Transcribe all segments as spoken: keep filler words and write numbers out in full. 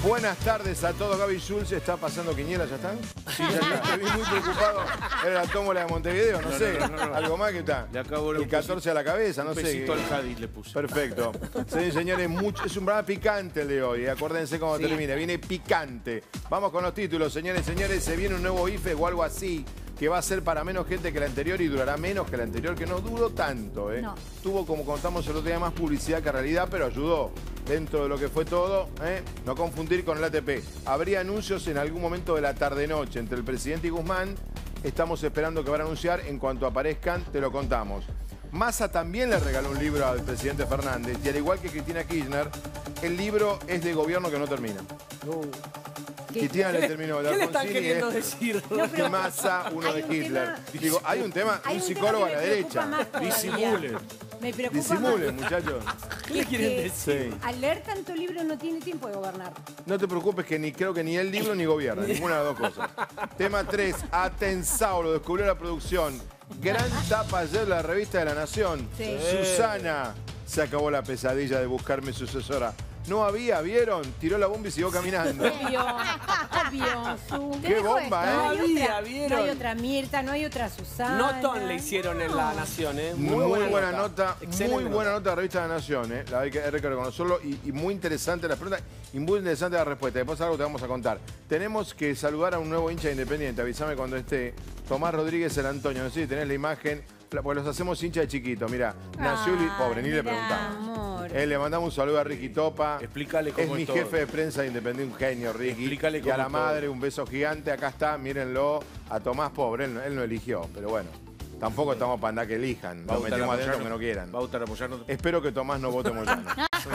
Buenas tardes a todos. Gaby Schulz está pasando quiniela, ¿ya están? Sí, ya está. Te vi muy preocupado. Era la tómbola de Montevideo, no, no sé. No, no, no. Algo más que está. Le acabo el catorce a la cabeza, no un sé. Besito al Cádiz le puse. Perfecto. Señores y señores, mucho, es un programa picante el de hoy. Acuérdense cómo sí. termina. Viene picante. Vamos con los títulos, señores y señores. Se viene un nuevo I F E o algo así, que va a ser para menos gente que la anterior y durará menos que la anterior, que no duró tanto, ¿eh? No. Tuvo, como contamos el otro día, más publicidad que realidad, pero ayudó dentro de lo que fue todo, ¿eh? No confundir con el A T P. Habría anuncios en algún momento de la tarde-noche entre el presidente y Guzmán. Estamos esperando que van a anunciar. En cuanto aparezcan, te lo contamos. Massa también le regaló un libro al presidente Fernández y al igual que Cristina Kirchner, el libro es de gobierno que no termina. No. Cristina le terminó. ¿Qué le están queriendo decir? No, pero Massa, uno de Hitler. Tema, Digo, hay un tema, hay un, un psicólogo tema a la derecha. Disimulen. Me preocupa Disimulen, más. muchachos. ¿Qué le quieren decir? Sí. Al leer tanto libro no tiene tiempo de gobernar. No te preocupes que ni creo que ni el libro ni gobierna, ninguna de las dos cosas. Tema tres, Atensao, lo descubrió la producción. Gran tapa ayer de la revista de La Nación. Sí. Susana, se acabó la pesadilla de buscarme sucesora. No había, ¿vieron? Tiró la bomba y siguió caminando. Obvio, obvio. Su... Qué bomba, ¿eh? No había, ¿vieron? No hay otra Mirta, no hay otra Susana. Notón le hicieron no. en La Nación, ¿eh? Muy, muy buena, buena nota. nota muy buena nota de la revista de La Nación, ¿eh? La hay que, hay que reconocerlo. Y, y muy interesante la pregunta y muy interesante la respuesta. Después algo te vamos a contar. Tenemos que saludar a un nuevo hincha independiente. Avísame cuando esté. Tomás Rodríguez el Antonio. No sé si tenés la imagen. Porque los hacemos hincha de chiquito. Mirá, nació y pobre, ni le preguntamos. Eh, le mandamos un saludo a Ricky Topa. Explícale cómo es mi es jefe todo. de prensa de Independiente, un genio, Ricky. Explícale cómo y a la es madre, todo. un beso gigante. Acá está, mírenlo. A Tomás, pobre, él, él no eligió, pero bueno. Tampoco estamos para andar que elijan. Lo metemos adentro que no quieran. Va a gustar apoyarnos. Espero que Tomás no vote Moyano.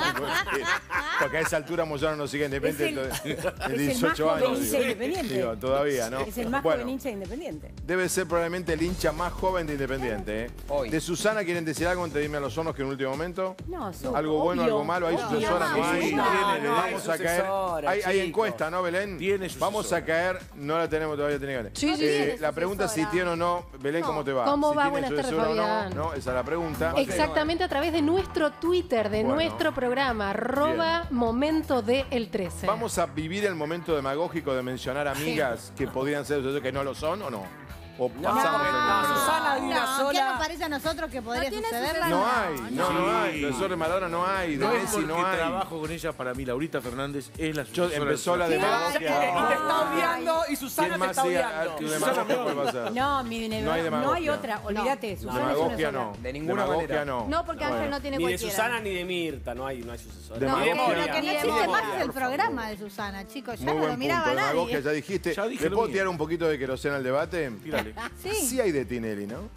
Porque a esa altura Moyano no sigue Independiente de dieciocho años. Es el más joven hincha independiente. Digo, todavía, ¿no? Es el más bueno, joven hincha independiente. Debe ser probablemente el hincha más joven de Independiente. ¿eh? Hoy. De Susana, ¿quieren decir algo antes de irme a los hornos que en último momento? No, so, Algo bueno, obvio, algo malo. ¿Hay obvio, sucesora? No hay. No, Tiene, no, vamos hay a caer. Hay, hay encuesta, ¿no, Belén? Tiene sucesora. Vamos a caer. No la tenemos todavía. Tiene que ver. Sí, sí, eh, tiene la pregunta es si tiene o no. Belén, ¿cómo te va? ¿Cómo si va? tiene Buenas tardes, sucesora o Fabián. no, no, esa es la pregunta. Exactamente a través de nuestro Twitter, de bueno. nuestro programa, arroba momento de el trece. Vamos a vivir el momento demagógico de mencionar amigas sí. que podrían ser sucesoras que no lo son o no. O no, pasamos no, no, no, Susana de una no, sola. ¿qué nos parece a nosotros que podría no suceder? No hay, no, Sí. no hay. Sucesor de Maradona no hay, de No es Messi porque no hay. trabajo con ella, para mí, Laurita Fernández es la Yo sucesora. empezó la de Y te demagogia. está odiando y Susana te está odiando. ¿Qué demagogia puede pasar? No, mi No hay no demagogia. hay otra. Olvídate, No. Susana Demagogia es una no. sola. De ninguna Demagogia manera. no. No, porque Ángel Bueno. no tiene Ni de cualquiera. Susana ni de Mirta, no hay, no hay sucesora. No, No, Demagogia. pero que no Ni de existe memoria. más el programa de Susana, chicos. Ya Muy no buen lo miraba punto. Demagogia, nadie. ya dijiste. Ya dije ¿Le lo puedo mío. tirar un poquito de queroseno al debate? Tírale. Sí. Sí hay de Tinelli, ¿no?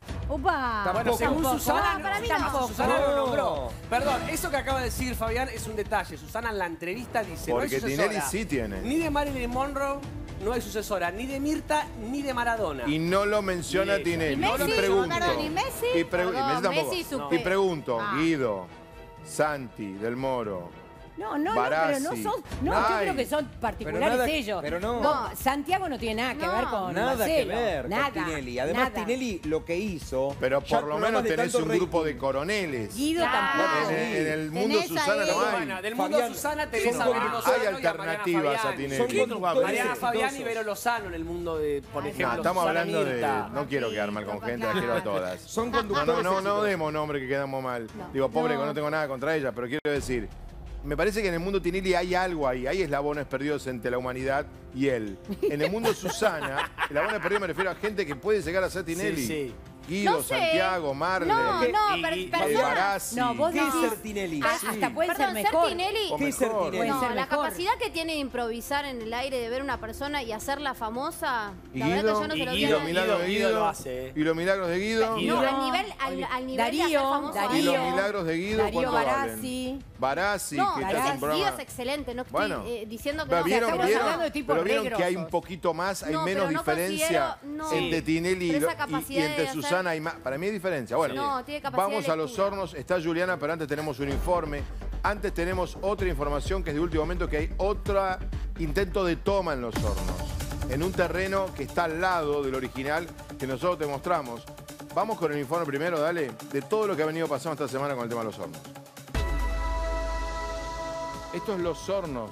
Upa. Bueno, según Tampoco. Susana, Ah, para mí tampoco. no. Susana lo nombró. Perdón, eso que acaba de decir Fabián es un detalle. Susana en la entrevista dice, Porque no hay sucesora. Tinelli sí tiene. Ni de Marilyn Monroe no hay sucesora, ni de Mirta, ni de Maradona. Y no lo menciona Y- Tinelli. y Messi, y pregunto. perdón, ¿y Messi? Y, pre- y Perdón, Messi tampoco. Messi su Y pe- pregunto, Ah. Guido, Santi, Del Moro. No, no, no, Barassi. pero no son. No, Ay. yo creo que son particulares Pero nada- ellos. pero no. No, Santiago no tiene nada que No. ver con Nada Marcelo. que ver nada, con Tinelli. Además, nada. Tinelli lo que hizo... Pero ya por lo programas menos de tenés tanto un grupo rating. de coroneles. Guido Claro. tampoco. En, el- en el mundo Tenés Susana ahí- no hay. Bueno, del mundo Fabián, Susana tenés son a Vero con- Lozano Hay y a Mariana alternativas a Fabián. Tinelli. Son ¿Quién conductores Mariana Fabián y exitosos. Vero Lozano en el mundo de, por No, ejemplo, estamos Susana hablando de... Mirta. No quiero quedar mal con gente, las quiero a todas. Son No, conductores no, no, no exitosos. demos nombre que quedamos mal. Digo, pobre, que no tengo nada contra ella, pero quiero decir... Me parece que en el mundo Tinelli hay algo ahí. Hay eslabones perdidos entre la humanidad y él. En el mundo Susana, eslabones perdidos me refiero a gente que puede llegar a ser Tinelli. Sí, sí. Guido, No sé. Santiago, Marley, No, no, Y- per- y- eh, perdón. Barassi. No, vos ¿Qué es decís- ser Tinelli? Ah, Sí. hasta puede Perdón, ser ser mejor. Tinelli. O ¿Qué es ser mejor. Tinelli? Puede No, ser la mejor. capacidad que tiene de improvisar en el aire, de ver una persona y hacerla famosa, ¿Y la verdad Guido? que yo no se Y lo ¿Y vi a los Guido, nadie. milagros de Guido Guido? lo hace, eh. ¿Y los milagros de Guido? Guido. No, al nivel, al, al nivel Darío, de hacer famoso a Darío. ¿Y los alguien. milagros de Guido? Darío ¿Cuánto valen? Barassi. Barassi, No, que está Barassi, en un Guido programa... es excelente, no estoy Bueno. eh, diciendo que Pero no. vieron, estamos vieron- hablando de tipos pero vieron re que hay grosos. un poquito más, hay No, menos pero no diferencia considero- no. entre Sí. Tinelli y, Pero lo- esa y- capacidad y entre de hacer- Susana y más. Para mí hay diferencia. Bueno, No, tiene capacidad vamos de a los lectura. hornos. Está Juliana, pero antes tenemos un informe. Antes tenemos otra información que es de último momento, que hay otro intento de toma en los hornos. En un terreno que está al lado del original que nosotros te mostramos. Vamos con el informe primero, dale, de todo lo que ha venido pasando esta semana con el tema de los hornos. Esto es Los Hornos,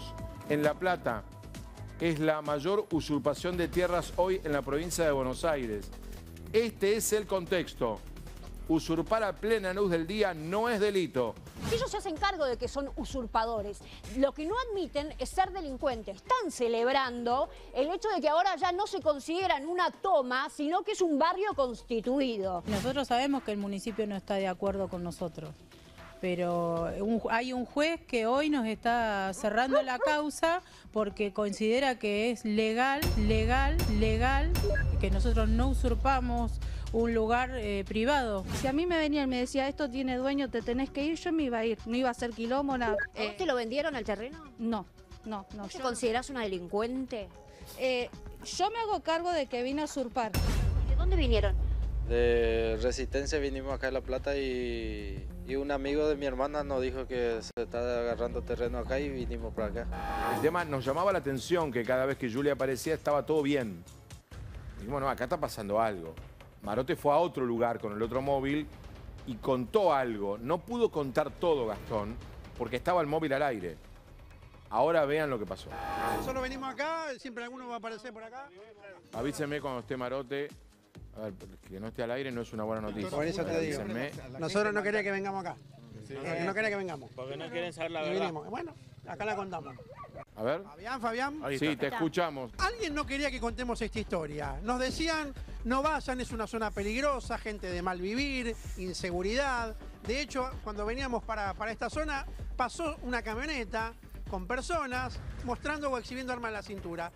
en La Plata. Es la mayor usurpación de tierras hoy en la provincia de Buenos Aires. Este es el contexto. Usurpar a plena luz del día no es delito. Ellos se hacen cargo de que son usurpadores. Lo que no admiten es ser delincuentes. Están celebrando el hecho de que ahora ya no se consideran una toma, sino que es un barrio constituido. Nosotros sabemos que el municipio no está de acuerdo con nosotros, pero un- hay un juez que hoy nos está cerrando la causa porque considera que es legal, legal, legal, que nosotros no usurpamos un lugar eh, privado. Si a mí me venía y me decía, esto tiene dueño, te tenés que ir, yo me iba a ir. No iba a hacer quilombo, nada. ¿Vos te lo vendieron al terreno? No, no, no. ¿Te Yo, considerás una delincuente? eh, yo me hago cargo de que vine a usurpar. ¿De dónde vinieron? De Resistencia vinimos acá a La Plata y, y un amigo de mi hermana nos dijo que se está agarrando terreno acá y vinimos para acá. El tema nos llamaba la atención que cada vez que Julia aparecía estaba todo bien. Dijimos, no, acá está pasando algo. Marote fue a otro lugar con el otro móvil y contó algo. No pudo contar todo, Gastón, porque estaba el móvil al aire. Ahora vean lo que pasó. Solo venimos acá, siempre alguno va a aparecer por acá. Avísenme cuando esté Marote. A ver, que no esté al aire no es una buena noticia. Por eso te digo. Avísenme. Nosotros no quería que vengamos acá. Porque no quería que vengamos. Porque no quieren saber la Y verdad. vinimos. Bueno, acá la contamos. A ver. Fabián, Fabián. Ahí Sí, está. te escuchamos. Alguien no quería que contemos esta historia. Nos decían, no vayan, es una zona peligrosa, gente de mal vivir, inseguridad. De hecho, cuando veníamos para, para esta zona, pasó una camioneta con personas mostrando o exhibiendo armas en la cintura.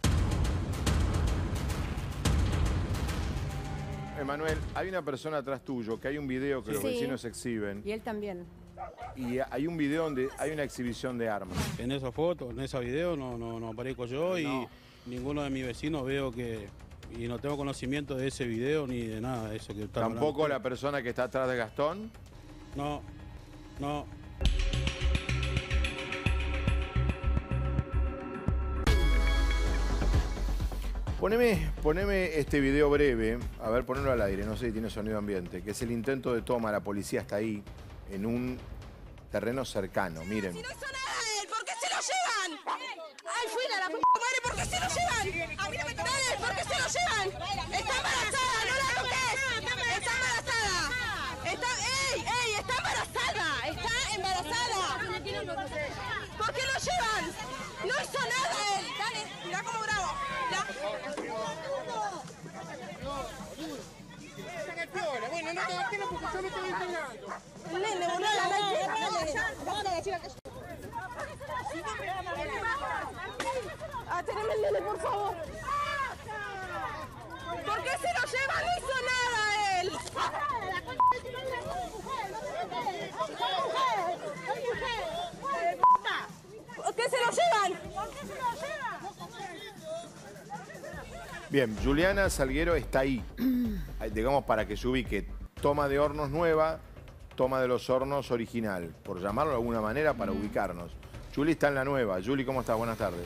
Emanuel, hay una persona atrás tuyo, que hay un video que los Sí. vecinos exhiben. Y él también. Y hay un video donde hay una exhibición de armas. En esa foto, en ese video no, no, no aparezco yo y No. ninguno de mis vecinos veo que... Y no tengo conocimiento de ese video ni de nada de eso que están Tampoco hablando. la persona que está atrás de Gastón. No, no. Poneme, poneme este video breve, a ver, ponelo al aire, no sé si tiene sonido ambiente, que es el intento de toma, la policía está ahí, en un terreno cercano, miren. Si no hizo nada él, ¿por qué se lo llevan? ¡Ay, fuera la puta madre! ¿Por qué se lo llevan? A mí no me toca él, ¿por qué se lo llevan? Está embarazada, no la toques. Está embarazada. Está, ¡ey, ey! Está embarazada. Está embarazada. ¿Por qué lo llevan? No hizo nada él. Dale, mirá cómo bravo. Bueno, no te entiendo porque yo no te voy enseñando. Nene, boludo, la chica. Ah, teneme el nene, por favor. ¿Por qué se lo lleva? No hizo nada él. ¿Por qué se lo llevan? ¿Por qué se lo llevan? Bien, Juliana Salguero está ahí, digamos para que se ubique, toma de hornos nueva, toma de los hornos original, por llamarlo de alguna manera para ubicarnos. Juli está en la nueva. Juli, ¿cómo estás? Buenas tardes.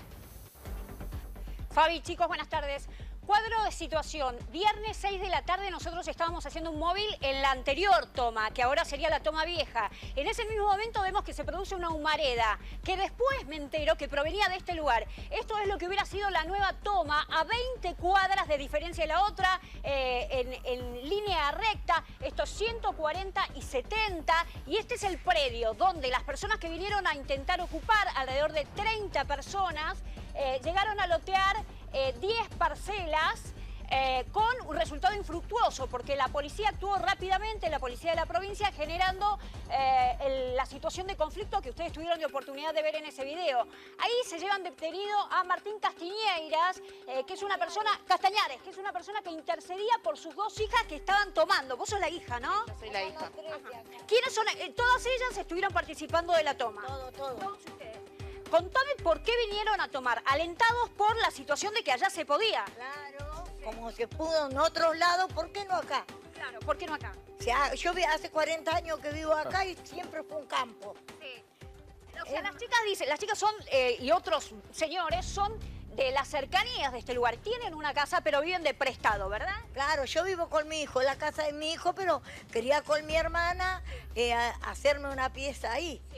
Fabi, chicos, buenas tardes. Cuadro de situación. Viernes seis de la tarde nosotros estábamos haciendo un móvil en la anterior toma, que ahora sería la toma vieja. En ese mismo momento vemos que se produce una humareda, que después me entero que provenía de este lugar. Esto es lo que hubiera sido la nueva toma, a veinte cuadras de diferencia de la otra, eh, en, en línea recta, estos ciento cuarenta y setenta. Y este es el predio donde las personas que vinieron a intentar ocupar, alrededor de treinta personas, eh, llegaron a lotear Eh, diez parcelas eh, con un resultado infructuoso, porque la policía actuó rápidamente, la policía de la provincia, generando eh, el, la situación de conflicto que ustedes tuvieron de oportunidad de ver en ese video. Ahí se llevan detenido a Martín Castiñeiras, eh, que es una persona, Castañares, que es una persona que intercedía por sus dos hijas que estaban tomando. Vos sos la hija, ¿no? Yo soy la hija. Ajá. ¿Quiénes son? Eh, todas ellas estuvieron participando de la toma. Todo, todo. Todos ustedes. Contame por qué vinieron a tomar, alentados por la situación de que allá se podía. Claro, como se pudo en otros lados, ¿por qué no acá? Claro, ¿por qué no acá? O sea, yo vi- hace cuarenta años que vivo acá y siempre fue un campo. Sí. O sea, las chicas dicen, las chicas son, eh, y otros señores, son de las cercanías de este lugar. Tienen una casa, pero viven de prestado, ¿verdad? Claro, yo vivo con mi hijo, la casa de mi hijo, pero quería con mi hermana eh, a- hacerme una pieza ahí. Sí.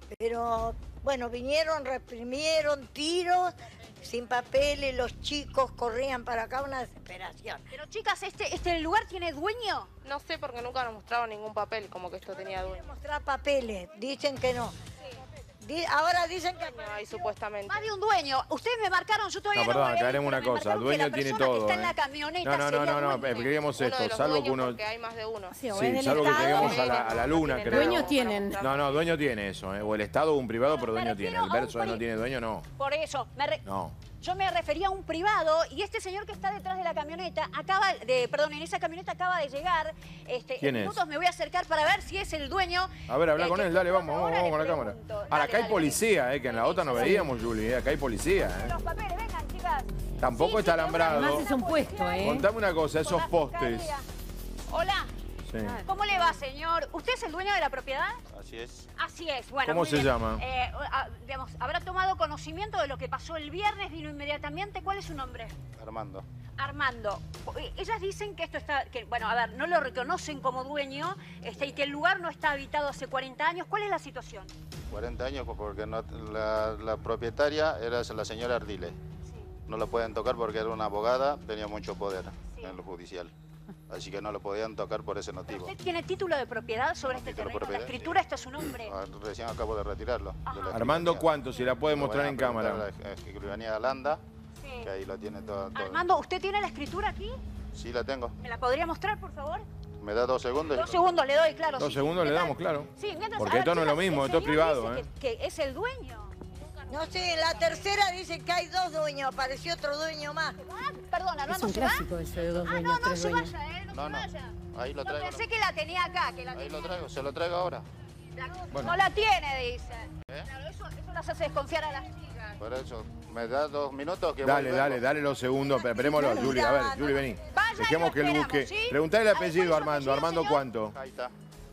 Pero, bueno, vinieron, reprimieron, tiros, sin papeles, los chicos corrían para acá, una desesperación. Pero chicas, ¿este, este lugar tiene dueño? No sé, porque nunca nos mostraron ningún papel como que esto tenía dueño. Mostrar papeles, dicen que no. Di- ahora dicen que... No, hay supuestamente. Más de un dueño. Ustedes me marcaron, yo todavía No, no, perdón, me había aclaremos visto, una me cosa. marcaron que Dueño la tiene persona todo. que está en ¿eh? la camioneta No, no, no, sería no, no, dueño. queríamos Uno esto. de los Salvo que dueños, uno. porque hay más de uno. Sí, o Sí, en el salvo que Estado. lleguemos a la, a la luna, creo. Dueños tienen. No, no, dueño tiene eso, ¿eh? O el Estado o un privado, pero Me dueño tiene. refiero El a un verso de no pri- tiene dueño, no. Por eso, me re- No. yo me refería a un privado y este señor que está detrás de la camioneta acaba de, perdón, en esa camioneta acaba de llegar. Este, ¿Quién en es? minutos me voy a acercar para ver si es el dueño. A ver, habla eh, con que él, dale, estamos vamos, vamos, ahora, vamos con la le cámara. pregunto. Ahora, Dale, acá hay dale, policía, ¿eh? Que en la otra no veíamos, Juli, ¿eh? Acá hay policía, dale. ¿eh? Los papeles, vengan, chicas. Tampoco Sí, está sí, alambrado. Además es un puesto, ¿eh? Contame una cosa, esos la postes. fiscalía. Hola, Sí. ¿cómo le va, señor? ¿Usted es el dueño de la propiedad? Así es. Así es, bueno. ¿Cómo muy se bien. llama? Eh, a- digamos, ¿habrá tomado conocimiento de lo que pasó el viernes? ¿Vino inmediatamente? ¿Cuál es su nombre? Armando. Armando. Eh, Ellas dicen que esto está, que, bueno, a ver, no lo reconocen como dueño este, y que el lugar no está habitado hace cuarenta años. ¿Cuál es la situación? cuarenta años porque no, la, la propietaria era la señora Ardile. No la pueden tocar porque era una abogada, tenía mucho poder en lo judicial. Así que no lo podían tocar por ese motivo. ¿Usted tiene título de propiedad sobre este título de terreno? La propiedad, escritura está a su nombre. Ah, Recién acabo de retirarlo. de la Armando, escribanía. ¿cuánto? Si la puede Lo voy mostrar a en preguntar cámara. a La escribanía de Alanda, que ahí lo tiene todo. todo. Armando, ¿usted tiene la escritura aquí? Sí, la tengo. ¿Me la podría mostrar, por favor? Me da dos segundos. y Dos lo- segundos le doy, claro. Dos sí. segundos le Mientras- damos, claro. Sí, mientras- Porque a esto ver, no es lo chicas, mismo, el esto es señor privado, dice ¿eh? Que, que es el dueño. No sé, la tercera dice que hay dos dueños, apareció otro dueño más. Ah, perdón, Es Armando, un ¿se va? clásico eso de dos Ah, dueños, no, no tres se dueños. vaya, ¿eh? No, No, se no. vaya. Ahí lo No, traigo. pensé que la tenía acá, que la Ahí tenía. lo traigo, se lo traigo ahora. La- Bueno. No la tiene, dice. ¿Eh? Claro, eso, eso las hace desconfiar a las chicas. Por eso, me da dos minutos que Dale, voy y dale, vengo. dale los segundos. Pero esperémoslo, Juli. A ver, Juli, vení. Vaya y Dejemos lo que él esperamos, busque. ¿sí? Preguntale el A ver, apellido, ¿cuál es su Armando. apellido, ¿Armando señor? cuánto? Jaita.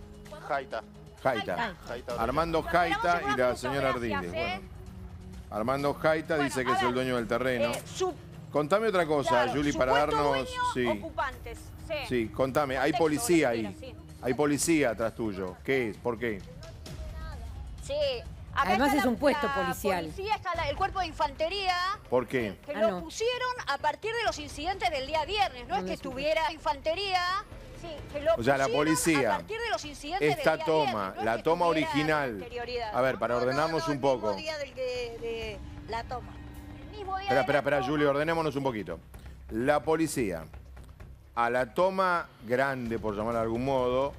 Jaita. Jaita. Jaita. Armando Jaita y la señora Gracias, Ardiles. ¿eh? Bueno. Armando Jaita Bueno, dice que a es el ver, dueño del terreno. Eh, su, Contame otra cosa, claro, Juli, para supuesto darnos. dueño, Sí, ocupantes. Sí. sí, contame. Hay Contexto, policía lo que ahí. quiera, sí. Hay policía atrás tuyo. ¿Qué es? ¿Por qué? Sí. Acá Además está es la- un puesto la policial. Policía, está la- el cuerpo de infantería. ¿Por qué? Que Ah, lo no. pusieron a partir de los incidentes del día viernes. No, No, es no que es un estuviera infantería. Sí, que lo O sea, la pusieron policía, a partir de los incidentes esta del día toma, viernes, no es la que toma estuviera original. con anterioridad. A ver, para ordenarnos un poco. El mismo día del que, de la toma. El mismo día Espera, de espera, la espera, toma. Juli, ordenémonos un poquito. La policía, a la toma grande, por llamarla de algún modo,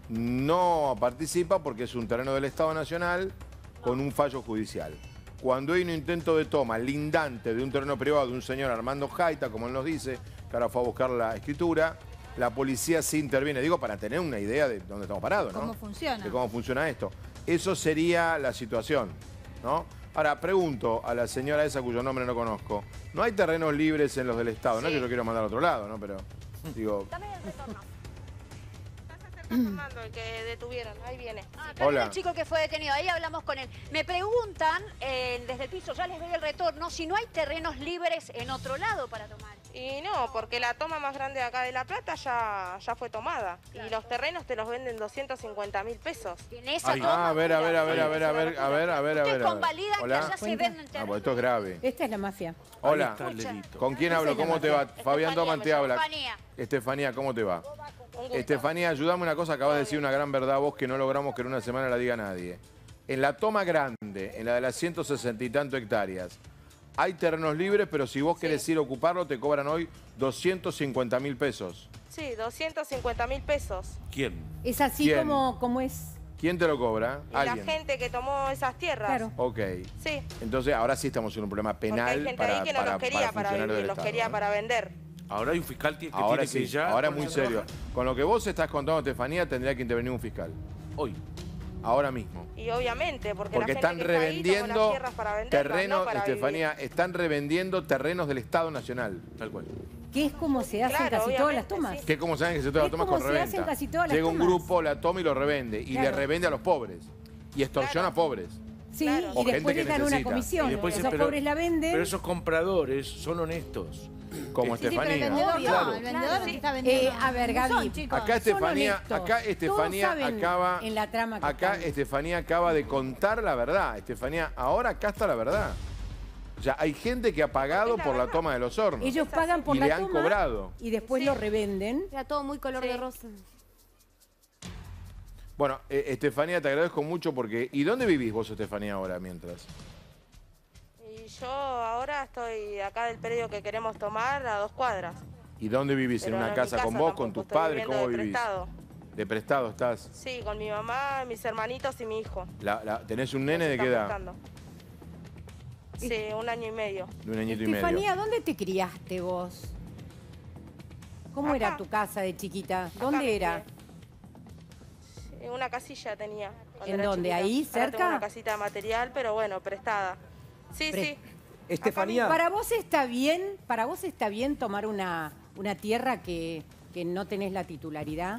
no participa porque es un terreno del Estado Nacional con un fallo judicial. Cuando hay un intento de toma lindante de un terreno privado de un señor Armando Jaita, como él nos dice, que ahora fue a buscar la escritura, la policía sí interviene. Digo, para tener una idea de dónde estamos parados, ¿no? ¿Cómo funciona? De cómo funciona esto. Eso sería la situación, ¿no? Ahora, pregunto a la señora esa cuyo nombre no conozco. ¿No hay terrenos libres en los del Estado? No es que yo quiero mandar a otro lado, ¿no? Pero, digo... Dame el retorno. Está Fernando, el que detuvieron. Ahí viene. Ah, acá Hola. viene el chico que fue detenido, ahí hablamos con él. Me preguntan, eh, desde el piso, ya les doy el retorno, si no hay terrenos libres en otro lado para tomar. Y no, porque la toma más grande de acá de La Plata ya, ya fue tomada. Y los terrenos te los venden doscientos cincuenta mil pesos. En esa Ah, toma, a ver, a ver, a ver, a ver, a ver, Esa a ver, a ver, a ver. Ustedes a ver. convalidan que Hola. allá se venden Ah, pues esto es grave. Esta es la mafia. Hola. Ahí está el delito. ¿Con quién Esa hablo? es la ¿Cómo te va? mafia. Fabián Estefanía Doman me te llamo. habla. Estefanía. Estefanía, ¿cómo te va? Un gusto. Estefanía, ayúdame una cosa, acabas de decir una gran verdad vos que no logramos que en una semana la diga nadie. En la toma grande, en la de las ciento sesenta y tanto hectáreas, hay terrenos libres, pero si vos querés ir a ocuparlo, te cobran hoy doscientos cincuenta mil pesos. Sí, doscientos cincuenta mil pesos. ¿Quién? Es así ¿Quién? como, como es. ¿Quién te lo cobra? Y Alguien. la gente que tomó esas tierras. Claro. Ok. Sí, Entonces, ahora sí estamos en un problema porque penal hay gente para, ahí que no para, los quería para para, funcionarios vivir, del los Estado, quería ¿eh? para vender. Ahora hay un fiscal que Ahora tiene sí, que ya... ahora ponerse muy a serio. trabajar. Con lo que vos estás contando, Estefanía, tendría que intervenir un fiscal. Hoy. Ahora mismo. Y obviamente, porque, Porque la están gente que está ahí tomó las revendiendo tierras para venderlas, terrenos, no para Estefanía, están revendiendo terrenos del Estado Nacional. Tal cual. Que es como se hacen Claro, casi todas las obviamente, tomas. sí. Que como saben que se todas las Es tomas como con se reventa. hacen casi todas las Llega un tomas. grupo, la toma y lo revende. Y Claro. le revende a los pobres. Y extorsiona a pobres. Sí, Claro. O y después gente que les dan una necesita. comisión. Y después Esos dicen, pero- pobres la venden. Pero esos compradores son honestos. Como Sí, sí, pero el Estefanía. vendedor Claro. no, el vendedor Claro, te sí. está vendiendo. Eh, a ver, No Gaby, son, chicos, Acá son Estefanía, honestos. acá Estefanía Todos saben acaba, en la trama que acá están. Estefanía acaba de contar la verdad. Estefanía, ahora acá está la verdad. O sea, hay gente que ha pagado por la toma de los hornos. Ellos pagan por y la le han toma cobrado. y después lo revenden. Era todo muy color de rosa. Bueno, eh, Estefanía, te agradezco mucho porque... ¿Y dónde vivís vos, Estefanía, ahora mientras? Y yo ahora estoy acá del predio que queremos tomar a dos cuadras. ¿Y dónde vivís? Pero ¿En una no en mi casa con casa vos, tampoco, con tus estoy padres? viviendo ¿Cómo de vivís? prestado. ¿De prestado estás? Sí, con mi mamá, mis hermanitos y mi hijo. La- la- ¿Tenés un nene de qué Están edad? prestando. Sí, un año y medio. De un añito y medio. Estefanía, ¿dónde te criaste vos? ¿Cómo Acá. era tu casa de chiquita? Acá ¿Dónde me era? crié. Una casilla tenía. cuando ¿En era dónde? chiquita. ¿Ahí, Ahora tengo cerca? una casita de material, pero bueno, prestada. Sí, Pre- sí. Estefanía. Para vos está bien, para vos está bien tomar una, una tierra que, que no tenés la titularidad.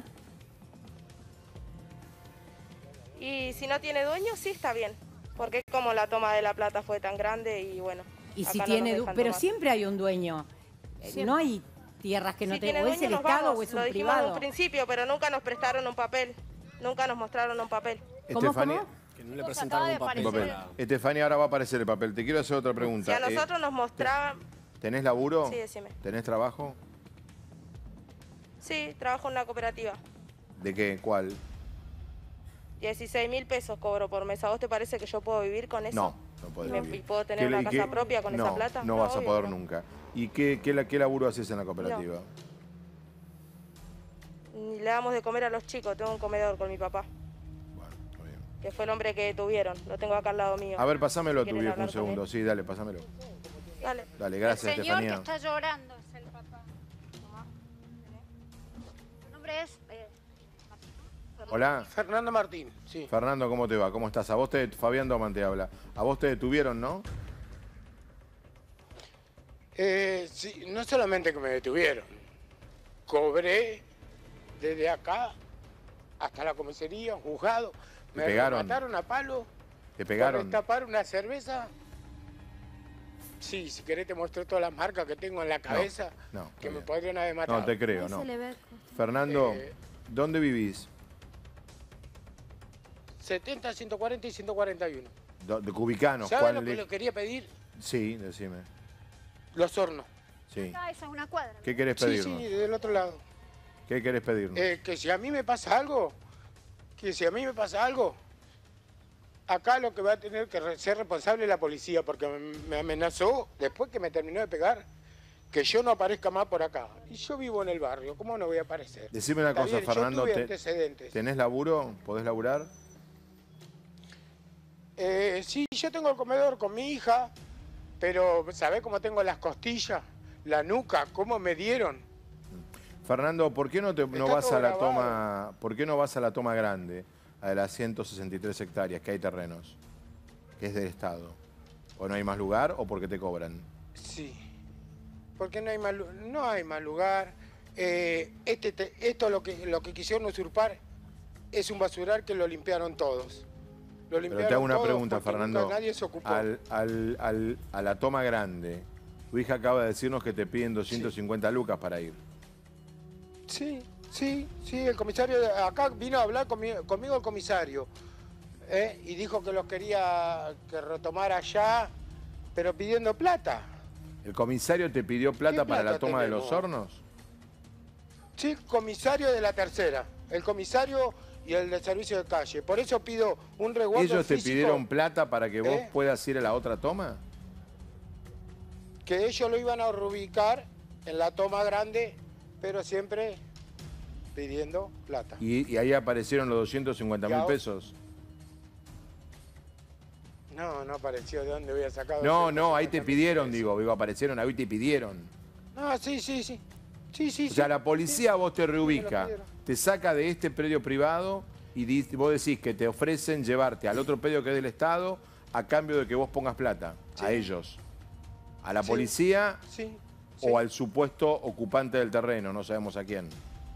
Y si no tiene dueño, sí está bien. Porque como la toma de la plata fue tan grande y bueno. Y acá si no tiene, nos du- dejan pero tomar. siempre hay un dueño. Eh, Siempre. No hay tierras que no Si te tiene o es dueño, el nos Estado vamos. o es Lo un dijimos en privado. un principio, pero nunca nos prestaron un papel. Nunca nos mostraron un papel. ¿Cómo, Estefanía, cómo? Que no le presentaron un papel. papel. Estefanía, ahora va a aparecer el papel. Te quiero hacer otra Si pregunta. a Eh, nosotros nos mostraban... ¿Tenés laburo? Sí, decime. ¿Tenés trabajo? Sí, trabajo en una cooperativa. ¿De qué? ¿Cuál? dieciséis mil pesos cobro por mes. ¿A vos te parece que yo puedo vivir con eso? No, no podés ¿Me- vivir. ¿Puedo tener ¿Qué- una y casa qué- propia con no, esa plata? No, vas a obvio poder que no. nunca. ¿Y qué, qué, la- qué laburo haces en la cooperativa? Ni le damos de comer a los chicos. Tengo un comedor con mi papá. Que fue el hombre que tuvieron. Lo tengo acá al lado mío. A ver, pasámelo a Si tu quieren viejo un hablar con segundo. él. Sí, dale, pasámelo. Dale. Dale, gracias, El señor que Estefanía. está llorando es el papá. Tomá. ¿Tu nombre es? eh, Hola. Fernando Martín, sí. Fernando, ¿cómo te va? ¿Cómo estás? A vos te... Fabián Doman te habla. A vos te detuvieron, ¿no? Eh, sí, no solamente que me detuvieron, cobré desde acá hasta la comisaría, un juzgado, ¿Te me pegaron? mataron a palo Te por pegaron. destapar una cerveza. Sí, si querés te muestro todas las marcas que tengo en la cabeza, no, que me podrían haber matado. No, te creo, no. Se le ve. Fernando, Eh, ¿dónde vivís? setenta, ciento cuarenta y ciento cuarenta y uno. Do- De Cubicanos. ¿Sabes ¿Cuál lo que le- le quería pedir? Sí, decime. Los hornos. Sí. acá, esa es una cuadra. ¿Qué querés Sí, pedirnos? sí, del otro lado. ¿Qué querés pedirnos? Eh, que si a mí me pasa algo, que si a mí me pasa algo, acá lo que va a tener que re- ser responsable es la policía, porque me, me amenazó después que me terminó de pegar, que yo no aparezca más por acá. Y yo vivo en el barrio, ¿cómo no voy a aparecer? Decime una Está cosa, bien, yo Fernando. tuve te- antecedentes. ¿Tenés laburo? ¿Podés laburar? Eh, sí, yo tengo el comedor con mi hija, pero ¿sabés cómo tengo las costillas? La nuca, ¿cómo me dieron? Fernando, ¿por qué no, te, no Está vas todo a la grabado. toma, ¿por qué no vas a la toma grande, a de las ciento sesenta y tres hectáreas, que hay terrenos, que es del Estado? ¿O no hay más lugar o porque te cobran? Sí, porque no hay más, lu- no hay más lugar. Eh, este, te- esto lo que, lo que quisieron usurpar es un basural que lo limpiaron todos. Lo Pero limpiaron te hago una todos pregunta, porque Fernando. nunca nadie se ocupó. Al, al- al- a la toma grande, tu hija acaba de decirnos que te piden doscientas cincuenta lucas para ir. Sí, sí, sí, el comisario, de- acá vino a hablar conmigo, conmigo el comisario, ¿eh? Y dijo que los quería que retomara allá, pero pidiendo plata. ¿El comisario te pidió plata ¿Qué para la plata toma de tenemos? los hornos? Sí, comisario de la tercera, el comisario y el de servicio de calle. Por eso pido un resguardo ¿Ellos te físico, pidieron plata para que vos ¿Eh? puedas ir a la otra toma? que ellos lo iban a reubicar en la toma grande, pero siempre pidiendo plata. Y, y ahí aparecieron los doscientos cincuenta Y mil ahora- pesos. No, no apareció. ¿De dónde voy a sacar? No, no, ahí te pidieron, digo, digo, aparecieron, ahí te pidieron. No, sí, sí, sí. Sí, sí, O sea, sí. la policía vos te me lo reubica, pidieron. te saca de este predio privado y di- vos decís que te ofrecen llevarte al otro predio que es del Estado a cambio de que vos pongas plata a ellos. A la Sí, policía Sí. o al supuesto ocupante del terreno, no sabemos a quién.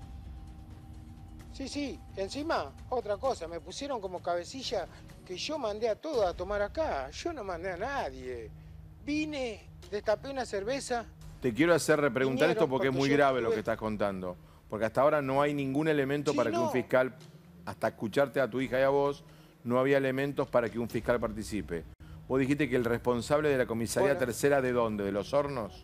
Sí, sí. Encima, otra cosa, me pusieron como cabecilla que yo mandé a todos a tomar acá. Yo no mandé a nadie. Vine, destapé una cerveza Te quiero hacer repreguntar Vinieron esto porque es porque muy yo grave lo tuve- que estás contando. Porque hasta ahora no hay ningún elemento Sí, para que no. un fiscal, hasta escucharte a tu hija y a vos, no había elementos para que un fiscal participe. Vos dijiste que el responsable de la comisaría Bueno. tercera, ¿de dónde? ¿De Los Hornos?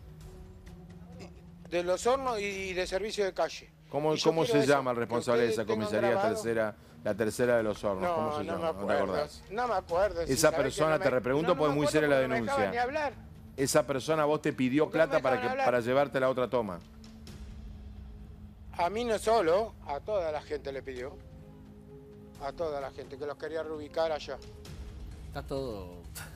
De Los Hornos y de servicio de calle. ¿Cómo, Y yo cómo quiero se eso, llama el que responsable de ustedes esa tengan comisaría grabado. tercera, la tercera de Los Hornos? ¿Cómo No, se no llama? me ¿No te acuerdo. acordás? No me acuerdo. si Esa sabés que persona, no me- te repregunto no, no porque me es muy acuerdo seria la porque no me dejaban denuncia. ni hablar. Esa persona a vos te pidió ¿Por qué no plata me para, dejaban que, hablar? para llevarte la otra toma. A mí no solo, a toda la gente le pidió. A toda la gente que los quería reubicar allá. Está todo...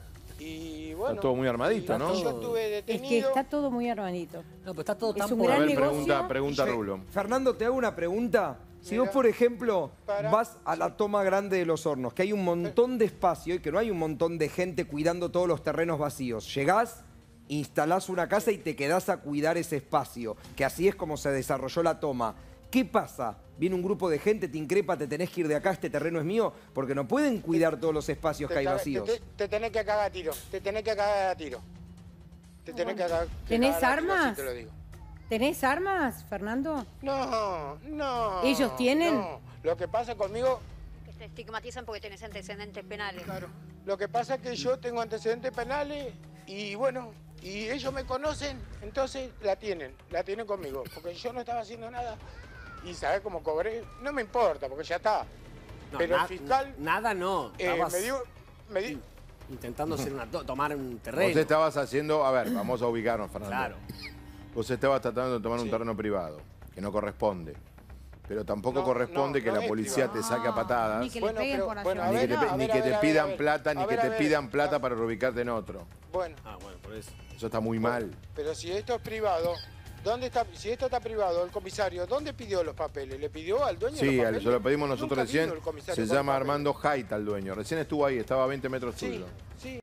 Y bueno. Está todo muy armadito, y ¿no? Yo estuve Es que detenido. está todo muy armadito. No, pero está todo Es tan un por- gran A ver, negocio. pregunta, pregunta Rulo. Fernando, te hago una pregunta. Si Mira. vos, por ejemplo, Para. vas a la toma grande de Los Hornos, que hay un montón de espacio y que no hay un montón de gente cuidando todos los terrenos vacíos, llegás, instalás una casa y te quedás a cuidar ese espacio, que así es como se desarrolló la toma. ¿Qué pasa? Viene un grupo de gente, te increpa, te tenés que ir de acá, este terreno es mío, porque no pueden cuidar todos los espacios que hay Te, ca- vacíos. te, te- te tenés que cagar a tiro. Te tenés que cagar a tiro. Te tenés que cagar. que ¿Tenés cagar a tiro, armas? así te lo digo. ¿Tenés armas, Fernando? No, no. ¿Ellos tienen? No. Lo que pasa conmigo, Que te estigmatizan porque tenés antecedentes penales. claro. Lo que pasa es que yo tengo antecedentes penales y bueno, y ellos me conocen, entonces la tienen, la tienen conmigo, porque yo no estaba haciendo nada y sabés cómo cobré, no me importa, porque ya está. No, Pero na- el fiscal Nada no. eh, Estabas me dio, me di- intentando hacer una to- tomar un terreno. Vos estabas haciendo, a ver, vamos a ubicarnos, Fernando. Claro. Vos estabas tratando de tomar un Sí. terreno privado, que no corresponde. Pero tampoco No, corresponde no, que no la es policía privado. te saque a patadas. Ni que Bueno, le peguen pero- por bueno, ayudar. a Ni que ver, te, a ni ver, que a te ver, a pidan ver. plata, A ni ver, que a te ver. pidan plata Ah. para reubicarte en otro. bueno, Ah, bueno, por eso. Eso está muy mal. pero si esto es privado, ¿dónde está? Si esto está privado, el comisario, ¿dónde pidió los papeles? ¿Le pidió al dueño Sí, los al- papeles? se lo pedimos nosotros Nunca recién. vino el comisario Se con los llama papeles. Armando Jaita, el dueño. Recién estuvo ahí, estaba a veinte metros Sí, tuyo. sí.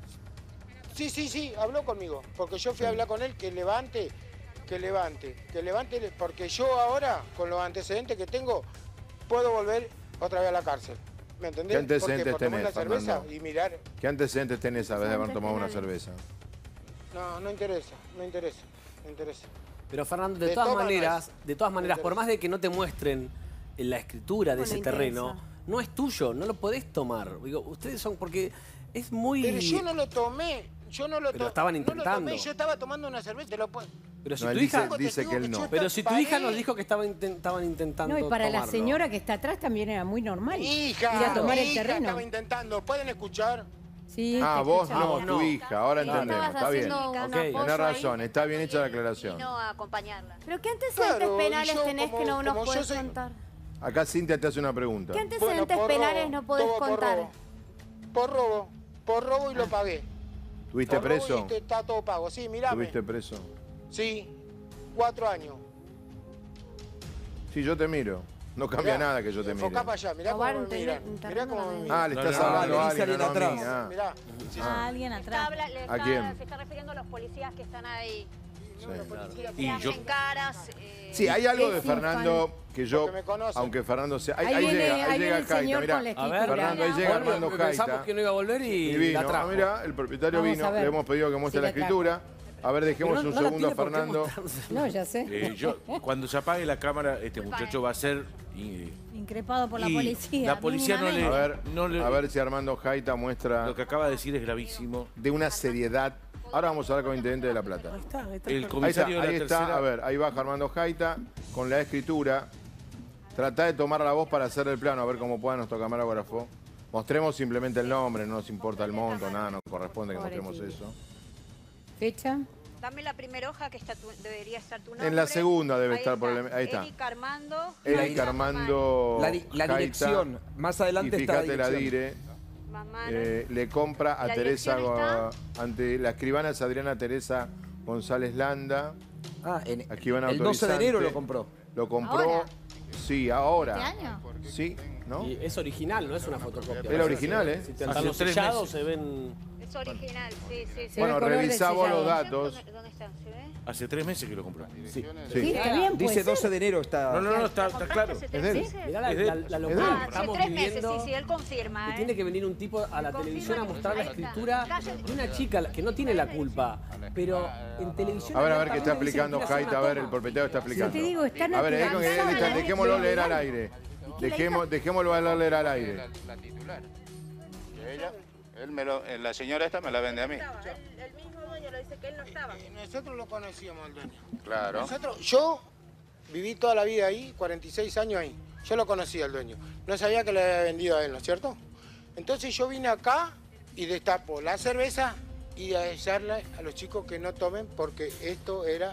Sí, sí, sí, habló conmigo. Porque yo fui a hablar con él que levante, que levante, que levante, porque yo ahora, con los antecedentes que tengo, puedo volver otra vez a la cárcel. ¿Me entendés? ¿Qué antecedentes Porque por tomar tenés, una cerveza Fernando? y mirar. ¿Qué antecedentes tenés a vez de haber tomado una cerveza? No, no interesa, no interesa, no interesa. Pero Fernando, de, De todas todas maneras, maneras. de todas maneras, Me por interesa. más de que no te muestren en la escritura de No le ese terreno, interesa. no es tuyo, no lo podés tomar. Digo, ustedes son porque es muy. Pero yo no lo tomé, yo no lo Pero tomé. estaban No lo intentando. tomé, yo estaba tomando una cerveza, te lo puedo. Pero si No, tu él hija, dice, dice que él no. pero si tu hija Pagué. nos dijo que estaba inten- estaban intentando. No, y para la tomarlo. señora que está atrás también era muy normal. Mi Ir a hija, tomar mi el hija terreno. estaba intentando, ¿pueden escuchar? Sí, Ah, te vos escuchamos. no, Vos tu no. hija, ahora Sí, entendemos, estabas está bien. haciendo un Ok. apoyo Tenés ahí. razón, está bien hecha la aclaración. Vino a acompañarla. ¿Pero qué antecedentes Claro, y penales yo tenés como- que no nos como yo podés soy- contar? Acá Cintia te hace una pregunta. ¿Qué antecedentes por penales robo, no podés todo por contar? robo. Por robo, por robo y lo pagué. ¿Tuviste Por robo preso? y te- está todo pago, sí, mirame. ¿Tuviste preso? Sí, cuatro años. Sí, yo te miro. No cambia Mirá, nada que yo te mire. Enfocá para allá, mirá cómo Robar me un tele- miran. un Mirá terreno cómo me también. miran. Ah, le No, estás no, hablando no, a dice alguien, no a alguien mí. atrás. Ah, Mirá, sí, Ah, alguien Está atrás. habla- le ¿A está- quién? Se está refiriendo a los policías que están ahí. sí. Que Y yo- hacen caras. eh, Sí, hay algo de Es Fernando que yo, Porque me conocen. aunque Fernando sea... Ahí, Ahí ahí viene- llega, ahí ahí viene llega el Jaita, señor mirá. con la A ver, escritura. Fernando, ahí llega Volvió, Armando porque pensamos Jaita. que no iba a volver y, Y la vino, trajo. ah, mirá, el propietario Vamos vino, a ver. le hemos pedido que muestre Sí, la la trajo. escritura. A ver, dejemos Pero no- un no la segundo a tiene por qué Fernando. mostrarse. No, ya sé. Eh, yo, cuando se apague la cámara, este muchacho va a ser. Y, Increpado por la y policía. la policía no le- A mínimamente. ver, no le- a ver si Armando Jaita muestra lo que acaba de decir es gravísimo. de una seriedad. Ahora vamos a hablar con el Intendente de La Plata. Ahí está, ahí está. El Ahí está, comisario de ahí la está, tercera. a ver, ahí baja Armando Jaita con la escritura. Tratá de tomar la voz para hacer el plano, a ver cómo pueda nuestro camarógrafo. Mostremos simplemente el nombre, no nos importa el monto, nada, no corresponde que mostremos eso. Fecha. Dame la primera hoja que está tu- debería estar tu nombre. En la segunda debe Ahí estar por el- ahí está. Eric Armando. Eric Armando La, di- la Jaita, dirección. Más adelante y está la fíjate la dirección. dire, Mamá, eh, le compra a ¿La Teresa, dirección Go- ante la escribana es Adriana Teresa González Landa. Ah, en, Aquí van el doce de enero autorizante. lo compró. Lo compró, ¿Ahora? sí, ahora. ¿Este año? Sí, ¿no? Y es original, no es una fotocopia. Es la original, ¿eh? Si te Hace los tres sellados meses. se ven. Es original, sí, sí, sí. Bueno, revisá vos los datos. ¿Dónde, dónde está? ¿Se ve? Hace tres meses que lo compró. Sí, Sí. está bien, Dice doce de enero está... No, no, no, está, está claro. Es de él. Mirá la, Es de él. la, la Es locura de él. que Hace estamos tres meses, viviendo. sí, sí, él confirma. Que ¿eh? tiene que venir un tipo a la televisión a mostrar la escritura de una chica que no tiene la culpa, pero en televisión... A ver, a ver qué está abiertamente dicen explicando que quiere hacer Jaita, a una ver, el toma. propietario está explicando. te digo, está A ver, eh, con- eh, naturalizado, dejémoslo ¿eh? leer al aire. Dejemos, dejémoslo a leer al aire. La, la titular. Que ella, él me lo, la señora esta me la vende a mí. El mismo dueño lo dice que él no estaba. Nosotros lo conocíamos al dueño. Claro. Nosotros, yo viví toda la vida ahí, cuarenta y seis años ahí. Yo lo conocía al dueño. No sabía que le había vendido a él, ¿no es cierto? Entonces yo vine acá y destapo la cerveza y a echarle a los chicos que no tomen porque esto era,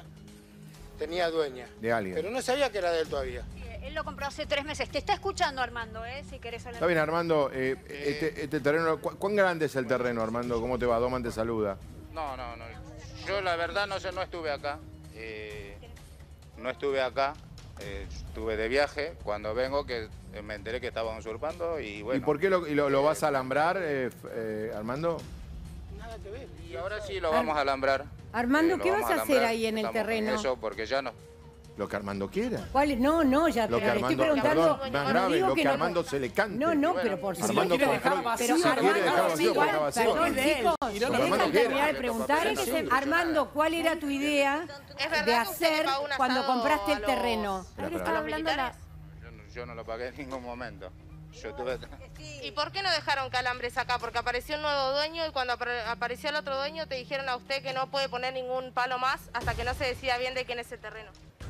tenía dueña. De alguien. Pero no sabía que era de él todavía. Sí, él lo compró hace tres meses. Te está escuchando, Armando, ¿eh? Si querés hablar. Está bien, Armando, eh, este, este terreno, ¿cu- ¿cuán grande es el terreno, Armando? ¿Cómo te va? Doman te saluda. No, no, no. Yo la verdad no sé, no estuve acá. Eh, no estuve acá. Eh, estuve de viaje. Cuando vengo que eh, me enteré que estaban usurpando y bueno. ¿Y por qué lo, y lo, lo vas a alambrar, eh, f- eh, Armando? Nada que ver. Y ahora sí lo vamos a alambrar. Armando, Eh, lo ¿qué vamos vas a hacer alambrar. ahí en el Estamos con terreno? Eso porque ya no. Lo que Armando quiera. ¿Cuál es? No, no, ya Lo te que le estoy Armando, preguntando. perdón, más no grave, digo lo que, no- Armando se le cante. No, no, pero por Si Armando lo quiere dejar compró- vacío, Pero si Armando, quiere dejar vacío, igual, porque vacío. Perdón, de él. chicos, Y no ¿me lo dejan Armando terminar quiera. de preguntar? Sí. Armando, ¿cuál era tu idea Es verdad de que usted le hacer pagó un cuando asado compraste a el los- terreno? Espera, espera. Estaba hablando la... Yo no, yo no lo pagué en ningún momento. Yo tuve... ¿Y por qué no dejaron calambres acá? Porque apareció un nuevo dueño y cuando apare- apareció el otro dueño te dijeron a usted que no puede poner ningún palo más hasta que no se decida bien de quién es el terreno.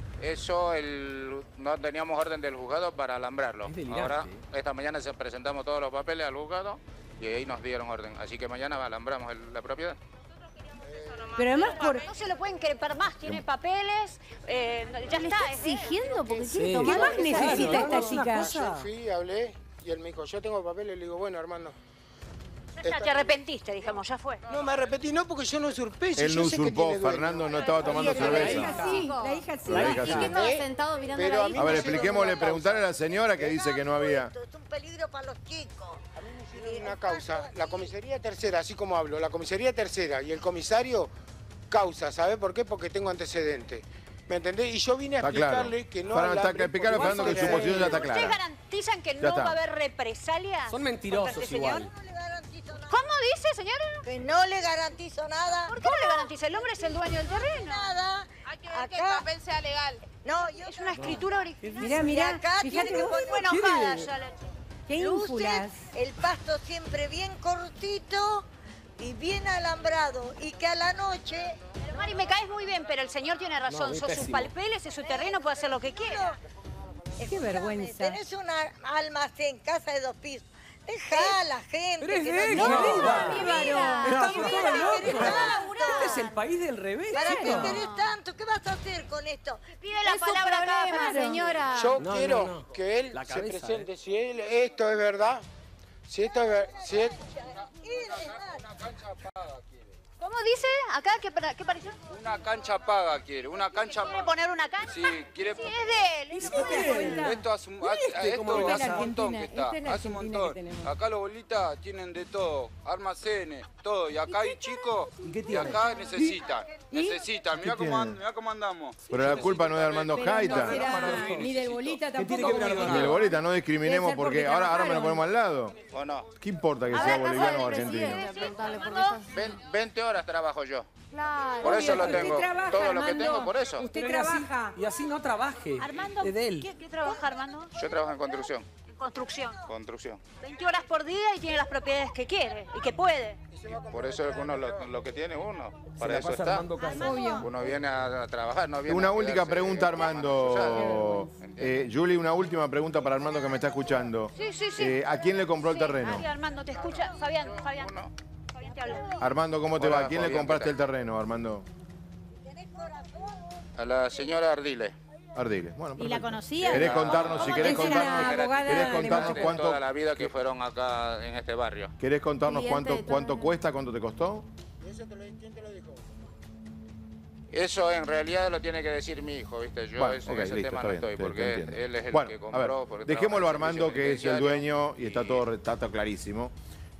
Eso el, no teníamos orden del juzgado para alambrarlo. Es delirante. Ahora, esta mañana se presentamos todos los papeles al juzgado y ahí nos dieron orden. Así que mañana alambramos el- la propiedad. Pero además por... No se lo pueden crepar más, tiene papeles, eh, ya ¿Le está. está es de él. exigiendo? Porque Sí. quiere ¿Qué tomar más lo que necesita sabe. esta Hagamos una chica? cosa. Yo fui, hablé y él me dijo, yo tengo papeles. Le digo, bueno, Armando. Ya está, te arrepentiste, digamos, ya fue. No me arrepentí, no, porque yo no usurpé. si Él yo no sé que usurpó, tiene dueño. Fernando no estaba tomando La cerveza. hija sí, la hija sí. La hija ¿Y sí. qué estaba ¿Eh? sentado mirando Pero la a mí hija? A ver, me expliquémosle, llevan una preguntarle a la señora que dice que no había... Esto es un peligro para los chicos. A mí me hicieron una causa, la comisaría tercera, así como hablo, la comisaría tercera y el comisario, causa, ¿sabe por qué? Porque tengo antecedentes. ¿Me entendés? Y yo vine a Está claro. explicarle que no Fernando, está- alambre explicarle a porque Fernando que era su posición ya él. está ¿Ustedes clara. garantizan que Ya no está. va a haber represalias? Son mentirosos contra este igual. señor? ¿Cómo dice, señora? Que no le garantizo nada. ¿Por qué no le garantiza? El hombre es el dueño del terreno. Nada. Hay que ver que el Acá. papel sea legal. No, yo Es una escritura original. Mirá, mirá, Y acá fíjate tiene que vos, poner- Fue enojada ya la qué luces, ínfulas. el pasto siempre bien cortito y bien alambrado. Y que a la noche... Pero Mari, me caes muy bien, pero el señor tiene No, razón. muy Son sus pésimo. papeles, es su terreno, puede hacer lo que quiera. Qué vergüenza. Tenés un almacén, casa de dos pisos. Dejá a la gente. Pero es que de él, no- querida. Mi Estamos vida, todos ¿para qué locos. querés tanto? Este es el país del revés. ¿Para qué chico. querés tanto? ¿Qué vas a hacer con esto? Pide la Es su palabra acá, problema, Fernando. señora. Yo No, quiero no, no. que él La se cabeza, presente. Si él, esto es verdad, si esto es verdad, si él... ¿Cómo dice? ¿Acá qué, para- qué pareció? Una cancha paga quiere, una cancha ¿Quiere poner una cancha? Sí, quiere Sí, es de él. es de él. Esto hace, un- ¿Viste esto cómo va? hace Esta es la un montón que Argentina, está, esta es la hace un Argentina montón. que tenemos. Acá los bolitas tienen de todo, almacenes, todo. Y acá hay chicos qué y tiene? acá necesitan, necesitan. Mirá ¿Qué cómo, tiene? and- mirá cómo andamos. Pero la culpa no es de Armando Pero Jaita. no será ni del bolita tiene tampoco. que ver porque- Armando? Ni el bolita, no discriminemos Debe ser porque porque ahora, ahora me lo trabajaron. ponemos al lado. ¿O no? ¿Qué importa que A sea ver, boliviano o pásale, argentino? presidente, preguntarle por qué Armando. está- Ven- veinte horas trabajo yo. Claro. Por eso Obvio, lo usted tengo. trabaja, Todo lo que Armando. tengo, por eso. Usted Pero y así- trabaja. Y así no trabaje. Armando, Es de él. ¿qué, qué trabaja Armando? Yo trabajo en construcción. En construcción. Construcción. veinte horas por día y tiene las propiedades que quiere y que puede. Por eso es uno lo, lo que tiene uno. Se Para la eso pasa está. armando casa. Obvio. Uno viene a, a trabajar, no viene Una a última quedarse pregunta, Armando. manullado. Eh, Juli, una última pregunta para Armando que me está escuchando. Sí, sí, sí. Eh, ¿A quién le compró el Sí, terreno? Ari, Armando, te escucha. Fabián, Fabián. Fabián te habla. Armando, ¿cómo te Hola, va? ¿A quién le Fabián, compraste ¿qué el tal? terreno, Armando? A la señora Ardile. Ardile. Bueno, ¿Y la perfecto. conocía? ¿Querés contarnos, si ¿Cómo querés te dicen contarnos, la abogada querés de contarnos De cuánto, toda la vida que fueron acá en este barrio. querés contarnos Cliente cuánto, de cuánto todo. cuesta, cuánto te costó? ¿Quién te lo dijo? Eso en realidad lo tiene que decir mi hijo, ¿viste? Yo Bueno, ese, ok, ese listo, tema está no bien, estoy, te- porque te entiendo. él es el Bueno, que a ver, compró. porque dejémoslo a trabaja en el Armando, que es el servicio dueño y está todo, está todo clarísimo.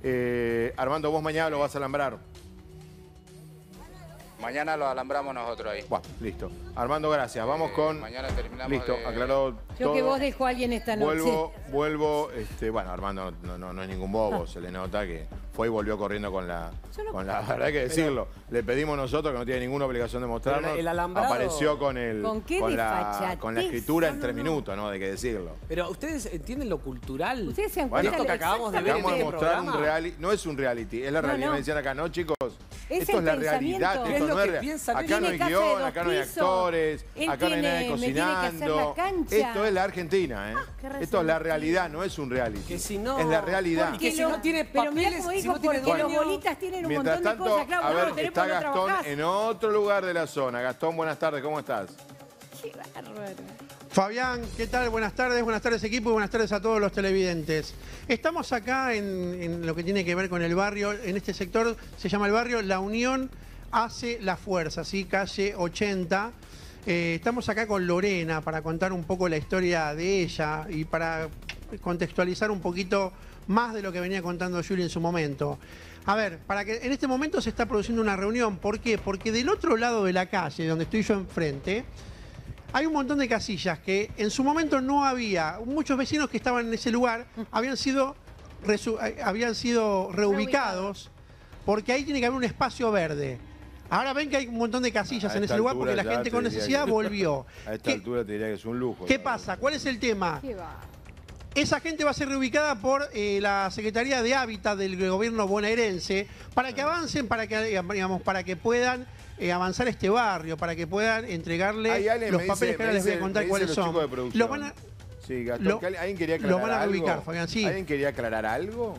Eh, Armando, vos mañana lo vas a alambrar. Mañana lo alambramos nosotros ahí. Bueno, listo. Armando, gracias. Vamos Eh, con... Mañana terminamos Listo, de- aclarado Yo todo. que vos dejó a alguien esta noche. Vuelvo, vuelvo, este, bueno, Armando no, no, no es ningún bobo, se le nota que fue y volvió corriendo con la, Yo no- con la, verdad hay que decirlo. Le pedimos nosotros que no tiene ninguna obligación de mostrarnos. Pero el alambrado- Apareció con el, ¿Con qué la, desfachatez? con la escritura en No, tres no, no. minutos, ¿no? Hay que decirlo. Pero ustedes entienden lo cultural. Ustedes se dan Bueno, cuenta esto que lo acabamos de ver en Acabamos de este mostrar programa. un reality, no es un reality, es la No, realidad. no. Me decían acá, no chicos, Es esto el es la pensamiento. realidad, Es esto lo no que es real. piensan. Acá no hay Tiene casa de guión, dos acá no hay pisos. actores, Él acá no hay tiene- nadie me tiene que hacer cocinando. la cancha. Esto es la Argentina, ¿eh? qué Esto es la realidad, no es un reality. Que si no- es la realidad. Porque si no tiene Pero mirá papeles, como si dijo, no tiene porque los dueño- bolitas tienen un Mientras montón tanto, de cosas. Claro, a vos ver, no tenés está porque no Gastón trabajás. en otro lugar de la zona. Gastón, buenas tardes, ¿cómo estás? Qué bárbaro. Fabián, ¿qué tal? Buenas tardes, buenas tardes equipo y buenas tardes a todos los televidentes. Estamos acá en, en lo que tiene que ver con el barrio, en este sector se llama el barrio La Unión hace la fuerza, ¿sí? Calle ochenta. Eh, estamos acá con Lorena para contar un poco la historia de ella y para contextualizar un poquito más de lo que venía contando Juli en su momento. A ver, para que en este momento se está produciendo una reunión. ¿Por qué? Porque del otro lado de la calle, donde estoy yo enfrente, hay un montón de casillas que en su momento no había. Muchos vecinos que estaban en ese lugar habían sido, resu- eh, habían sido reubicados porque ahí tiene que haber un espacio verde. Ahora ven que hay un montón de casillas A en esta ese lugar altura porque la ya gente te con diría necesidad que- volvió. A esta altura te diría que es un lujo. ¿Qué pasa? ¿Cuál es el tema? Qué va. Esa gente va a ser reubicada por eh, la Secretaría de Hábitat del gobierno bonaerense para que avancen, para que, digamos, para que puedan eh, avanzar este barrio, para que puedan entregarle Ahí alguien los me papeles dice- que ahora me les voy a dice- contar me cuáles dicen los son. chicos de producción. Los van a, Sí, Gastón, lo- que ¿alguien quería los aclarar van a algo? reubicar, Fabián, sí. ¿Alguien quería aclarar algo?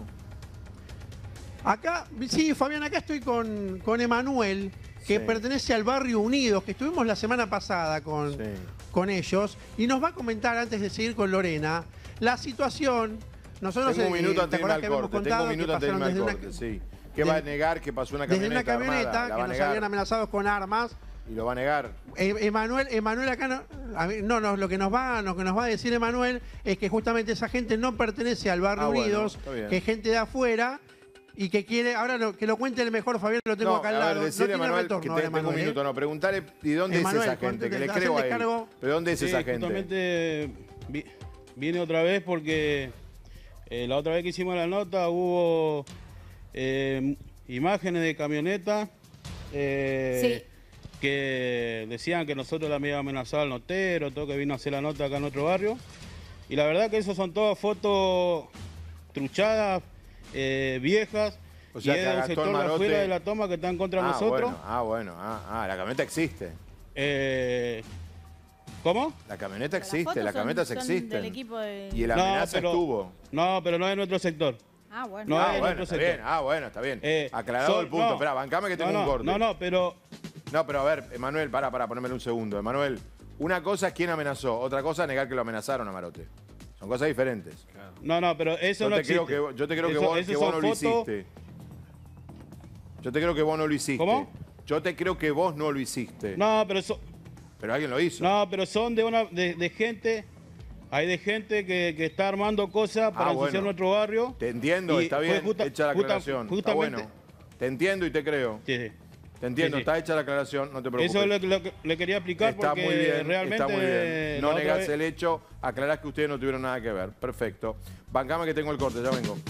Acá, sí, Fabián, acá estoy con, con Emanuel, que Sí. pertenece al barrio Unidos, que estuvimos la semana pasada con, con ellos, y nos va a comentar, antes de seguir con Lorena, la situación. Nosotros, Tengo un eh, minuto ¿te antes de irme acordás al que habíamos corte. Tengo contado un que minuto antes de irme pasaron al desde corte, una, sí. ¿Qué de- va a negar que pasó una desde camioneta una camioneta armada? La que va a nos negar. habían amenazados con armas? Y lo va a negar. Eh, Emanuel, Emanuel acá no, a ver, no, no, lo que nos va, lo que nos va a decir Emanuel es que justamente esa gente no pertenece al barrio Ah, bueno, Unidos, está bien. que es gente de afuera y que quiere, ahora lo- que lo cuente el mejor, Fabián, lo tengo No, acá al a lado. ver, no decirle tiene a Manuel retorno que ahora, te- tengo un Emanuel, ¿eh? minuto. No, preguntale, ¿y dónde Emanuel, es esa gente? Que le hacete creo a él. cargo. ¿Pero dónde es Sí, esa gente? justamente vi- vine otra vez porque eh, la otra vez que hicimos la nota hubo eh, imágenes de camioneta eh, que decían que nosotros la habíamos amenazado al notero, todo que vino a hacer la nota acá en otro barrio. Y la verdad que eso son todas fotos truchadas, eh, viejas. O sea, y que es a de un Gastón sector de Marote- afuera de la toma que están contra ah, nosotros. Bueno, ah, bueno. Ah, ah, la camioneta existe. Eh, ¿Cómo? La camioneta Las existe, fotos las son- camionetas son existen. del equipo de- Y la No, amenaza pero- estuvo. No, pero no es de nuestro sector. Ah, bueno. No ah, es de bueno, nuestro está sector. bien. Ah, bueno, está bien. Eh, Aclarado son- el punto. no. Espera, bancame que tengo No, un no, corte. No, no, pero No, pero a ver, Emanuel, para, para, ponerme un segundo. Emanuel, una cosa es quién amenazó, otra cosa es negar que lo amenazaron a Marote. Son cosas diferentes. no, no, pero eso Yo no te creo existe. que, yo te creo que Eso- vos, eso que vos son no lo fotos- hiciste. Yo te creo que vos no lo hiciste. ¿Cómo? Yo te creo que vos no lo hiciste. No, pero eso, Pero alguien lo hizo. no, pero son de una de, de gente, hay de gente que, que está armando cosas para Ah, ensuciar bueno. nuestro barrio. Te entiendo, Y está fue bien, justa- hecha la justa- aclaración. Está justamente- bueno. Te entiendo y te creo. Sí, sí. Te entiendo, Sí, sí. está hecha la aclaración, no te preocupes. Eso es lo, que- lo que le quería explicar Está porque muy bien, realmente está muy bien. No la otra negás vez- el hecho, aclarás que ustedes no tuvieron nada que ver. Perfecto. Bancame que tengo el corte, ya vengo.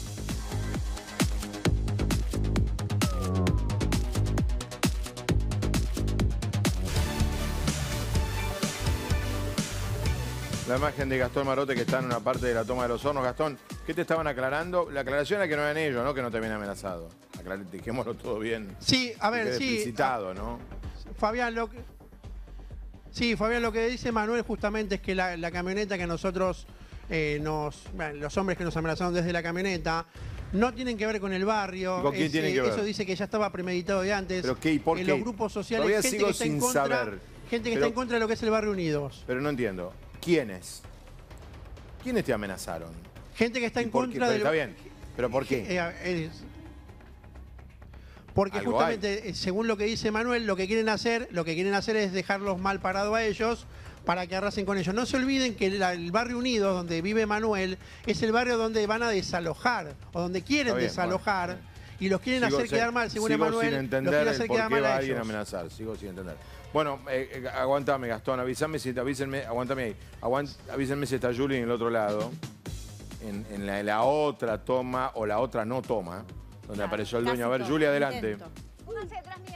La imagen de Gastón Marote que está en una parte de la toma de los hornos. Gastón, ¿qué te estaban aclarando? La aclaración era que no eran ellos, ¿no? Que no te habían amenazado. Aclar- Dejémoslo todo bien. Sí, a ver, Quede sí. explicitado, ¿no? Fabián, lo que... Sí, Fabián, lo que dice Manuel justamente es que la, la camioneta que nosotros eh, nos... bueno, los hombres que nos amenazaron desde la camioneta no tienen que ver con el barrio. ¿Y con quién Es, tienen eh, que ver? Eso dice que ya estaba premeditado de antes. ¿Pero qué y por en qué? los grupos sociales, Todavía gente sigo que está en sin contra, saber. gente que Pero- está en contra de lo que es el barrio Unidos. Pero no entiendo. ¿Quiénes? ¿Quiénes te amenazaron? Gente que está ¿Y en por qué? contra Pero de está bien. ¿Pero por qué? Eh, es- Porque Algo justamente, eh, según lo que dice Manuel, lo que quieren hacer, lo que quieren hacer es dejarlos mal parados a ellos, para que arrasen con ellos. No se olviden que la- el barrio Unido, donde vive Manuel, es el barrio donde van a desalojar, o donde quieren Está bien, desalojar, bueno. y los quieren Sigo hacer sin- quedar mal, según sigo Emanuel, sin los entender quieren el hacer por quedar qué mal va a alguien a ellos. amenazar. Sigo sin entender. Bueno, eh, eh, aguantame, Gastón, avísame si, avísenme, aguántame ahí. Aguant, avísenme si está Juli en el otro lado, en, en la, en la otra toma o la otra no toma, donde apareció el dueño. A ver, Juli, adelante. Pónganse detrás mío.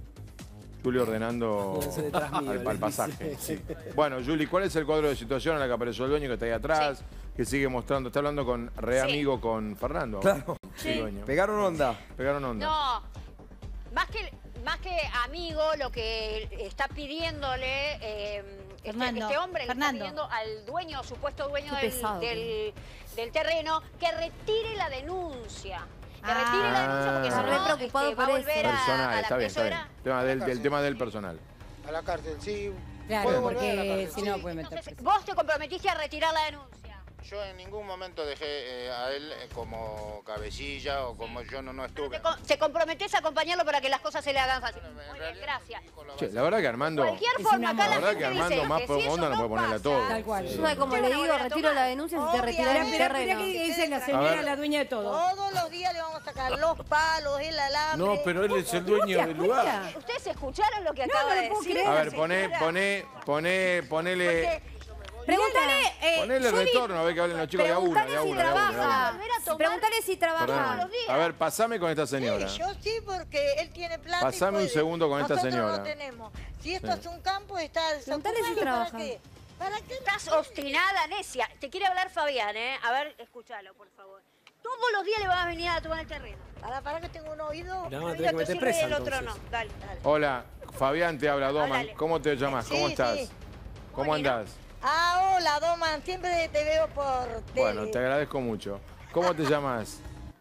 Juli ordenando Pónganse detrás mío, al, le al dice. pasaje. Sí. Bueno, Juli, ¿cuál es el cuadro de situación en la que apareció el dueño que está ahí atrás? Que sigue mostrando, está hablando con re Sí. amigo con Fernando. Claro. El dueño. Pegaron onda. Pegaron onda. No, más que, más que amigo, lo que está pidiéndole eh, este, Fernando, este hombre Fernando. le está pidiendo al dueño, supuesto dueño Qué del, pesado. del, del terreno, que retire la denuncia. Que retire Ah. la denuncia porque Está si re no, preocupado este, va a por volver eso. a, Personal, a la está bien, está bien. emisora. Tema del, del tema del personal. A la cárcel, sí. Claro, Puedo volver a la porque cárcel, si no sí. puede meter Entonces, vos te comprometiste a retirar la denuncia. Yo en ningún momento dejé eh, a él eh, como cabecilla o como yo no, no estuve. Te, co- te comprometés a acompañarlo para que las cosas se le hagan fácil. Muy bien, gracias. Che, la verdad que Armando, Cualquier Es forma, una acá la la verdad gente que Armando dice más que por si eso onda no puede ponerle a todo. Tal cual. Sí. Yo, como Te le van a digo, volver a retiro tomar. la denuncia si te retiras Obviamente. mi Mira, mira terreno. que dice la A señora, ver. la dueña de todo. Todos los días le vamos a sacar los palos, el alambre. No, pero él es el dueño del lugar. ¿Ustedes escucharon lo que No, acaba no lo de puedo decir? creer. A la ver, poné, señora? poné, poné, ponele, Pregúntale, eh, ponele Juli, retorno, a ver que hablen los chicos de a una, preguntale de a si una, de a una, de a trabaja. una. Volver a tomar. Pregúntale si trabaja. Perdón. A ver, pasame con esta señora. Sí, yo sí, porque él tiene plata. y Pasame un puede. segundo con esta Nosotros señora. No tenemos. Si esto Sí. es un campo, está Preguntale si desocupado, trabaja. ¿para qué? ¿Para qué? Estás obstinada, necia. Te quiere hablar Fabián, ¿eh? A ver, escúchalo, por favor. Todos los días le vas a venir a tomar el terreno. Para, para que tengo un oído. La van a Uno tener que te meter sirve presa, y el otro entonces. no. Dale, dale. Hola, Fabián te habla, Doman. Háblale. ¿Cómo te llamas? ¿Cómo Sí, estás? sí. ¿Cómo Mónica. andás? Ah, hola, Doman. Siempre te veo por tele. Bueno, te agradezco mucho. ¿Cómo te llamas?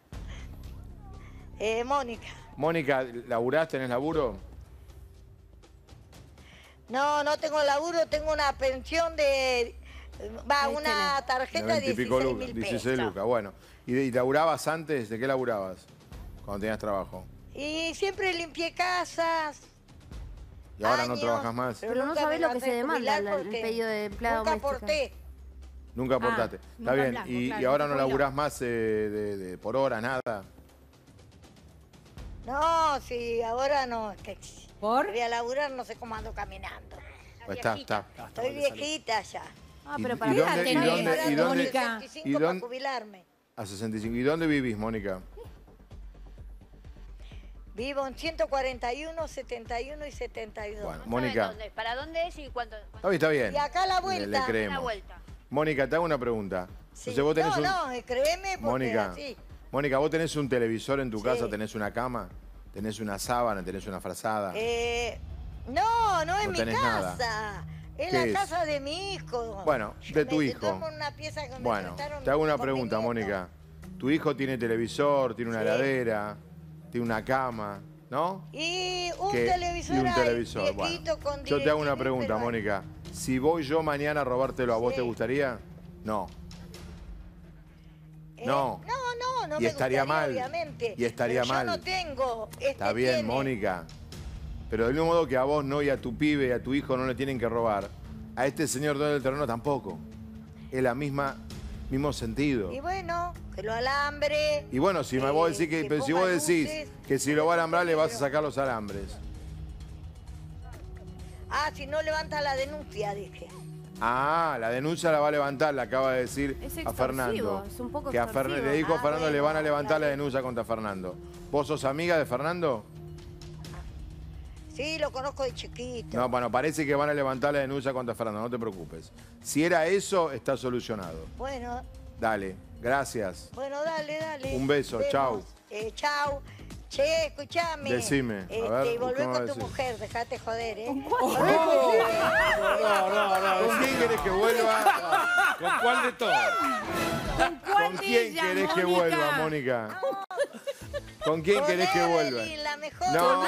Eh, Mónica. Mónica, ¿laburás? ¿Tenés laburo? No, no tengo laburo, tengo una pensión de... Va, Ahí una tenés. tarjeta de veintipico dieciséis lucas, mil dieciséis pesos. lucas, bueno. ¿Y, de- y laburabas antes? ¿De qué laburabas? Cuando tenías trabajo. Y siempre limpié casas. ¿Y ahora no Años. trabajas más? Pero no nunca sabés me lo que se logré demanda, jubilar la- el porque pedido de empleada Nunca doméstica. aporté. Nunca aportaste. Está nunca bien. blanco, y, claro, y ahora no nunca laburás más eh, de, de- por hora, nada? No, sí, ahora no. Que ¿Por? voy a laburar, no sé cómo ando caminando. Pues está, está. Estoy viejita ya. Ah, ¿Y- pero y para dónde- qué y la dónde- tenés. y dónde- sesenta y y cinco para dónde- jubilarme. A sesenta y cinco. ¿Y dónde vivís, Mónica? Vivo en ciento cuarenta y uno, setenta y uno y setenta y dos. Bueno, No saben Mónica. dónde- ¿Para dónde es y cuánto? Está bien, está bien. Y acá a la Le- vuelta. Le, La creemos. vuelta. Mónica, te hago una pregunta. Sí. Entonces, vos tenés no, un... no, eh, créeme porque Mónica, así. Mónica, vos tenés un televisor en tu Sí. casa, tenés una cama, tenés una sábana, tenés una frazada. Eh, no, no es No mi tenés casa. nada. Es ¿Qué la es? casa de mi hijo. Bueno, Yo de me- tu yo hijo. duermo en una pieza que me Bueno, prestaron te hago una con mi pregunta, nieto. Mónica. Tu hijo tiene televisor, tiene una Sí. heladera, tiene una cama, ¿no? Y un Que- televisor, y un ahí, televisor. viejito, Bueno, con yo te hago una diez mil, pregunta, pero- Mónica. Si voy yo mañana a robártelo, ¿a vos Sí. te gustaría? No. Eh, No. No, no, no Y me estaría gustaría, mal. obviamente. Y estaría Pero mal. Yo no tengo. Este Está bien, tiene. Mónica. Pero del mismo modo que a vos no y a tu pibe y a tu hijo no le tienen que robar, a este señor dueño del terreno tampoco. Es la misma, mismo sentido. Y bueno, que lo alambre. Y bueno, si me vos decís que, que pero si ponga vos decís luces, que si lo va a alambrar le vas a sacar los alambres. Ah, si no levanta la denuncia, dije. Ah, la denuncia la va a levantar, le acaba de decir Es a extorsivo, Fernando. es un poco que a Fern- extorsivo. le dijo a Ah, Fernando, le bueno, van a levantar la está bien. denuncia contra Fernando. ¿Vos sos amiga de Fernando? Sí, lo conozco de chiquito. No, bueno, parece que van a levantar la denuncia contra Fernando, no te preocupes. Si era eso, está solucionado. Bueno, Dale, gracias. bueno, dale, dale. Un beso, Vemos. chau. Eh, chau. Che, escuchame. Decime, a Este, ver, y volvé ¿qué me vas con a tu decir? mujer, dejate joder, ¿eh? No, no, no. ¿Con quién querés que vuelva? ¿Con cuál de todos? ¿Con quién querés que vuelva, Mónica? ¿Con quién querés que vuelva? Evelyn, la mejor. No.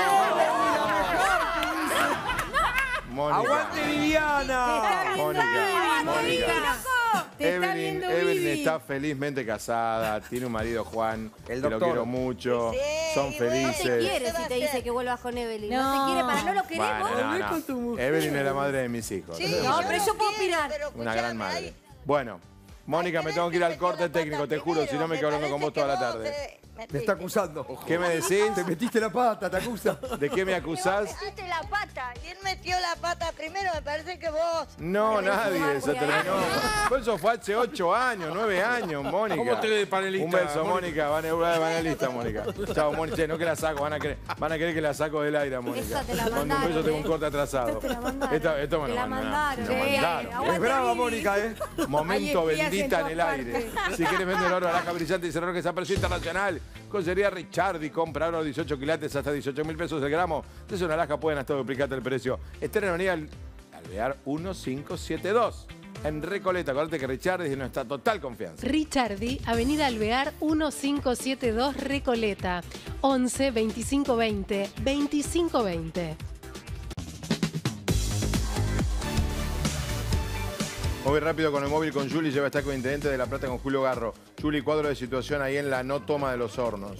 Mónica. ¡Aguante, Viviana! Mónica, Mónica. Te está Evelyn, viendo Evelyn Vivi. está felizmente casada, tiene un marido Juan, El que lo doctor. quiero mucho. Sí. son No felices. te quiere si te dice que vuelvas con Evelyn. No, te quiere para no lo querés vos. Bueno, no, no. Evelyn es la madre de mis hijos. Sí, no, pero yo puedo opinar. Una gran madre. Bueno, Mónica, me tengo que ir al corte técnico, te juro, si no me quedo hablando con vos toda la tarde. Me está acusando. ¿Qué me decís? Te metiste la pata, te acusa. ¿De qué me acusás? Metiste la pata. ¿Quién metió la pata primero? Me parece que vos. No, nadie se terminó. Por eso fue hace ocho años, nueve años, Mónica. ¿Cómo te de panelista? Un beso, Mónica. Van a de panelista, Mónica. Chao, Mónica. Che, no que la saco, van a querer, van a querer que la saco del aire, Mónica. Esa te la Cuando un beso mandaron, tengo un eh. corte atrasado. Esta te la mandaron. Esto, esto me Te lo la mandaron. mandaron. Me lo Sí, mandaron. Es brava, Mónica, ¿eh? Momento Hay espías bendita en en el todas aire. partes. Si quieres vender oro, alhaja brillante y cerrar que se apreció internacional. Concería Richardi, compra oro dieciocho quilates hasta dieciocho mil pesos el gramo. Es una alhaja, pueden hasta duplicarte el precio. Estén en Avenida Alvear quince setenta y dos. En Recoleta, acuérdate que Richardi es nuestra total confianza. Richardi, Avenida Alvear quince setenta y dos, Recoleta. once, veinticinco veinte, veinticinco veinte. Voy rápido con el móvil con Juli, lleva a estar con el intendente de La Plata con Julio Garro. Juli, cuadro de situación ahí en la no toma de los hornos.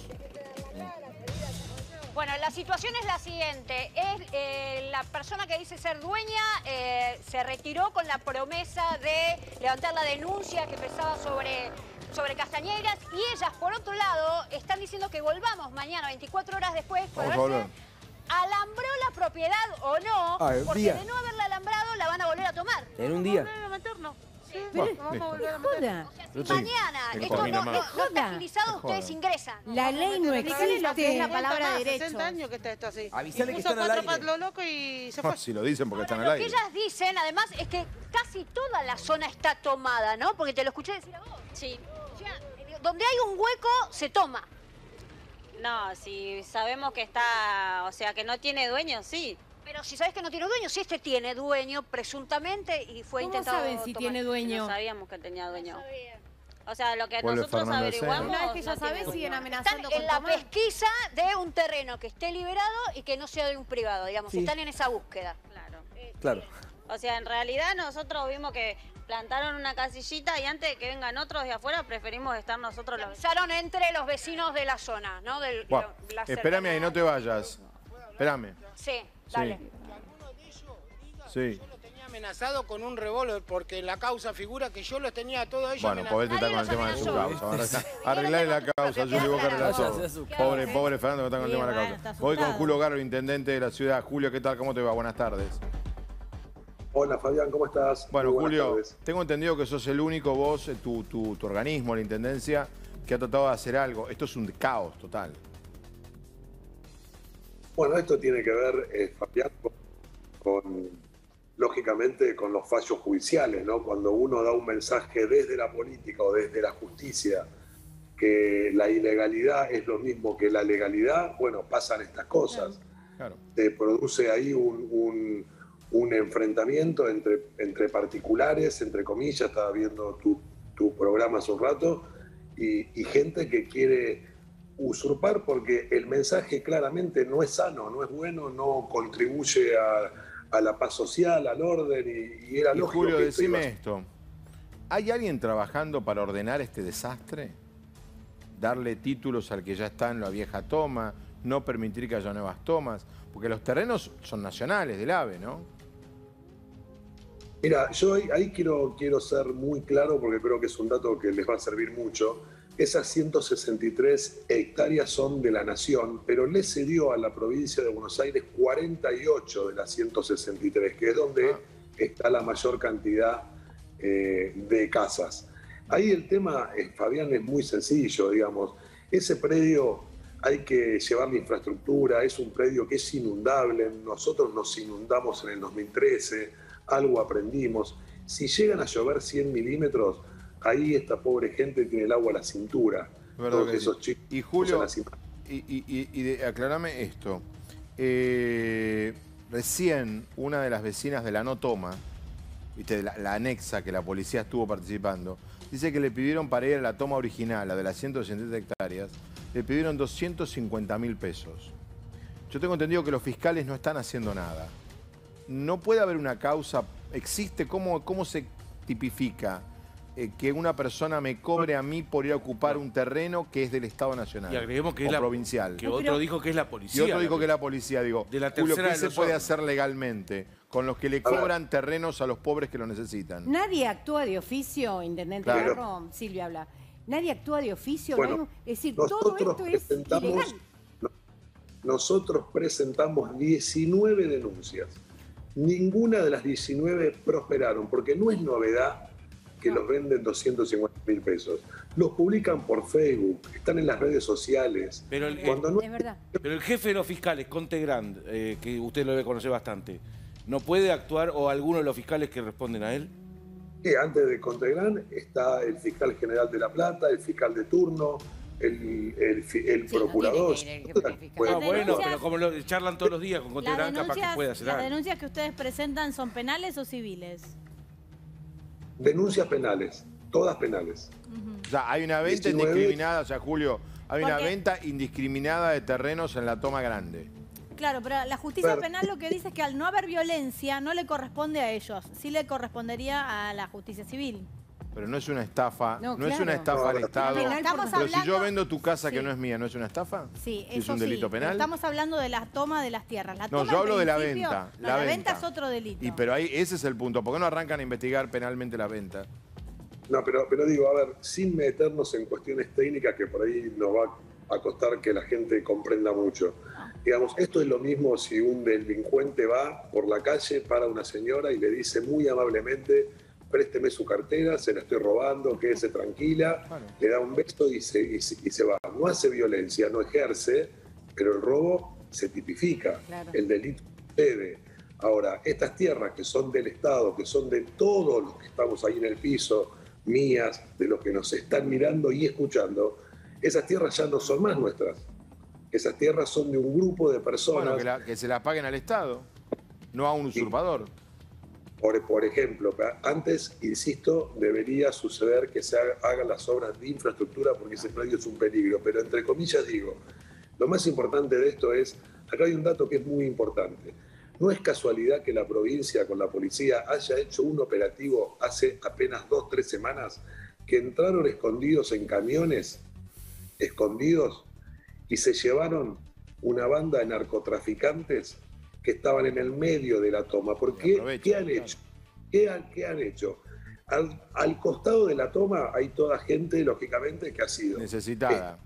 Bueno, la situación es la siguiente. Es eh, la persona que dice ser dueña eh, se retiró con la promesa de levantar la denuncia que pesaba sobre, sobre Castañeiras y ellas, por otro lado, están diciendo que volvamos mañana, veinticuatro horas después, para Vamos a ver volver. si alambró la propiedad o no, Ah, el porque día. de no haberla alambrado la van a volver a tomar. En un día. Vamos a meternos. Sí. Bueno, Vamos a listo. volver a Joda. meternos. Mañana, Me esto comí no, nomás. no, no está Joda. agilizado, ustedes Joda. ingresan. La ley no Explícale lo que es la existe. palabra Más, derecho. sesenta años que está esto así. Avisale Y que puso están al cuatro aire. palos lo loco y se fue. Ah, si lo dicen porque están al Lo aire. que ellas dicen, además, es que casi toda la zona está tomada, ¿no? Porque te lo escuché decir a vos. Sí. O sea, donde hay un hueco, se toma. No, si sabemos que está, o sea, que no tiene dueño, sí. Pero si sabes que no tiene dueño, si este tiene dueño, presuntamente, y fue ¿Cómo intentado saben si tomar. tiene dueño? No sabíamos que tenía dueño. O sea, lo que Vuelve nosotros Fernando averiguamos. Una vez que ya no tiene sabes, dueño. siguen Están amenazando en con la tomar. pesquisa de un terreno que esté liberado y que no sea de un privado, digamos. Sí. Están en esa búsqueda. Claro. Claro. O sea, en realidad nosotros vimos que plantaron una casillita y antes de que vengan otros de afuera preferimos estar nosotros los Pensaron entre los vecinos de la zona, ¿no? Del, Buah, la espérame ahí, no te vayas. Espérame. Sí, dale. Sí. Tenía amenazado con un revólver porque en la causa figura que yo los tenía todos ellos Bueno, pobre está con el tema de su causa. Arregla- Arreglarle la causa, Juli, vos que arreglás todo. Pobre, pobre Fernando que está con el tema de la causa. Voy con Julio Garro, intendente de la ciudad. Julio, ¿qué tal? ¿Cómo te va? Buenas tardes. Hola Fabián, ¿cómo estás? Bueno, Muy buenas Julio, tardes. tengo entendido que sos el único vos, eh, tu, tu, tu organismo, la intendencia, que ha tratado de hacer algo. Esto es un caos total. Bueno, esto tiene que ver, eh, Fabián, con, con, lógicamente con los fallos judiciales, ¿no? Cuando uno da un mensaje desde la política o desde la justicia que la ilegalidad es lo mismo que la legalidad, bueno, pasan estas cosas. Claro. Se produce ahí un, un, un enfrentamiento entre, entre particulares, entre comillas, estaba viendo tu, tu programa hace un rato, y, y gente que quiere usurpar porque el mensaje claramente no es sano, no es bueno, no contribuye a, a la paz social, al orden, y, y era Y lógico Julio, que esto iba decime a- esto. ¿Hay alguien trabajando para ordenar este desastre? Darle títulos al que ya está en la vieja toma, no permitir que haya nuevas tomas, porque los terrenos son nacionales del AVE, ¿no? Mira, yo ahí, ahí quiero, quiero ser muy claro porque creo que es un dato que les va a servir mucho. Esas ciento sesenta y tres hectáreas son de la nación, pero le cedió a la provincia de Buenos Aires cuarenta y ocho de las ciento sesenta y tres, que es donde Ah. está la mayor cantidad eh, de casas. Ahí el tema, eh, Fabián, es muy sencillo, digamos. Ese predio hay que llevar la infraestructura, es un predio que es inundable. Nosotros nos inundamos en el dos mil trece, algo aprendimos. Si llegan a llover cien milímetros, ahí esta pobre gente tiene el agua a la cintura. Verdad Todos que esos sí. chicos Y Julio, a la cintura. y, y, y, y de- aclarame esto. Eh, recién una de las vecinas de la no toma, viste, la, la anexa que la policía estuvo participando, dice que le pidieron para ir a la toma original, la de las ciento sesenta hectáreas, le pidieron doscientos cincuenta mil pesos. Yo tengo entendido que los fiscales no están haciendo nada. No puede haber una causa, existe, ¿cómo, cómo se tipifica eh, que una persona me cobre a mí por ir a ocupar un terreno que es del Estado Nacional. Y agreguemos que o es la provincial. Que otro dijo que es la policía. Y otro dijo que es la policía. Digo, de la Julio, tercera ¿qué de se los puede hornos? hacer legalmente con los que le cobran terrenos a los pobres que lo necesitan? Nadie actúa de oficio, Intendente Claro. Garro, Silvia habla. Nadie actúa de oficio. Bueno, no hay- es decir, todo nosotros esto es presentamos- ilegal. Nosotros presentamos diecinueve denuncias. Ninguna de las diecinueve prosperaron, porque no es novedad que los venden doscientos cincuenta mil pesos. Los publican por Facebook, están en las redes sociales. Pero el, Cuando no- pero el jefe de los fiscales, Conte Grand, eh, que usted lo debe conocer bastante, ¿no puede actuar o alguno de los fiscales que responden a él? que antes de Contegrán está el fiscal general de La Plata, el fiscal de turno, el, el, fi- el procurador. Ah, bueno, pero como lo charlan todos los días con Conte Las Grand, capaz que denuncias, puede hacer las algo. denuncias que ustedes presentan son penales o civiles. Denuncias penales, todas penales. O sea, hay una venta diecinueve. indiscriminada, o sea, Julio, hay una Porque- venta indiscriminada de terrenos en la toma grande. Claro, pero la justicia Pero- penal lo que dice es que al no haber violencia no le corresponde a ellos, sí le correspondería a la justicia civil. Pero no es una estafa, no, No, es claro. una estafa No, al no, Estado. no, estamos Pero si yo hablando- vendo tu casa que Sí. no es mía, ¿no es una estafa? Sí, ¿Es eso un delito sí. penal? Estamos hablando de la toma de las tierras. La No, toma, yo en hablo de la principio- venta, no, la la, venta. venta es otro delito. Y pero ahí ese es el punto. ¿Por qué no arrancan a investigar penalmente la venta? No, pero, pero digo, a ver, sin meternos en cuestiones técnicas que por ahí nos va a costar que la gente comprenda mucho. Digamos, esto es lo mismo si un delincuente va por la calle para una señora y le dice muy amablemente, présteme su cartera, se la estoy robando, quédese tranquila, le da un beso y se, y, se, y se va. No hace violencia, no ejerce, pero el robo se tipifica, Claro. el delito sucede. Ahora, estas tierras que son del Estado, que son de todos los que estamos ahí en el piso, mías, de los que nos están mirando y escuchando, esas tierras ya no son más nuestras. Esas tierras son de un grupo de personas. Bueno, que, la- que se las paguen al Estado, no a un usurpador. Por, por ejemplo, antes, insisto, debería suceder que se haga- hagan las obras de infraestructura porque ese predio es un peligro. Pero entre comillas digo, lo más importante de esto es, acá hay un dato que es muy importante. No es casualidad que la provincia con la policía haya hecho un operativo hace apenas dos, tres semanas, que entraron escondidos en camiones, escondidos, y se llevaron una banda de narcotraficantes que estaban en el medio de la toma. ¿Por qué? ¿Qué han hecho? ¿Qué han, qué han hecho? Al, al costado de la toma hay toda gente, lógicamente, que ha sido necesitada.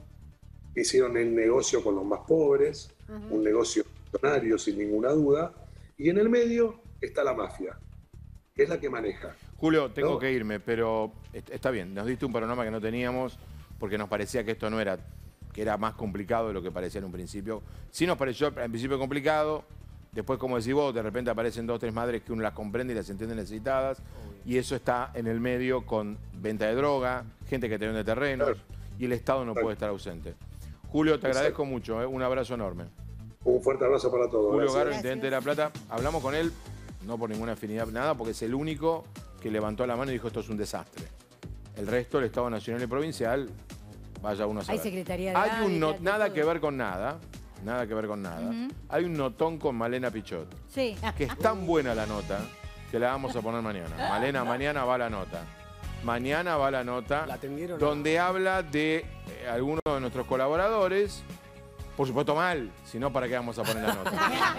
Hicieron el negocio con los más pobres, un negocio millonario sin ninguna duda, y en el medio está la mafia, que es la que maneja. Julio, tengo ¿No? que irme, pero est- está bien, nos diste un panorama que no teníamos porque nos parecía que esto no era, que era más complicado de lo que parecía en un principio. Sí nos pareció en principio complicado, después como decís vos, de repente aparecen dos o tres madres que uno las comprende y las entiende necesitadas, y eso está en el medio con venta de droga, gente que te vende terrenos, y el Estado no puede estar ausente. Julio, te Exacto. agradezco mucho, ¿eh? Un abrazo enorme. Un fuerte abrazo para todos. Julio Gracias. Garro, Intendente de La Plata, hablamos con él, no por ninguna afinidad, nada, porque es el único que levantó la mano y dijo esto es un desastre. El resto, el Estado Nacional y Provincial, vaya uno a Hay saber. Secretaría de Hay un no- Hábitat, de nada todo. que ver con nada, nada que ver con nada. Ujú. Hay un notón con Malena Pichot, Sí. que es tan buena la nota que la vamos a poner mañana. Malena, mañana va la nota. Mañana va la nota atendieron? donde habla de eh, algunos de nuestros colaboradores. Por supuesto mal, si no, ¿para qué vamos a poner la nota?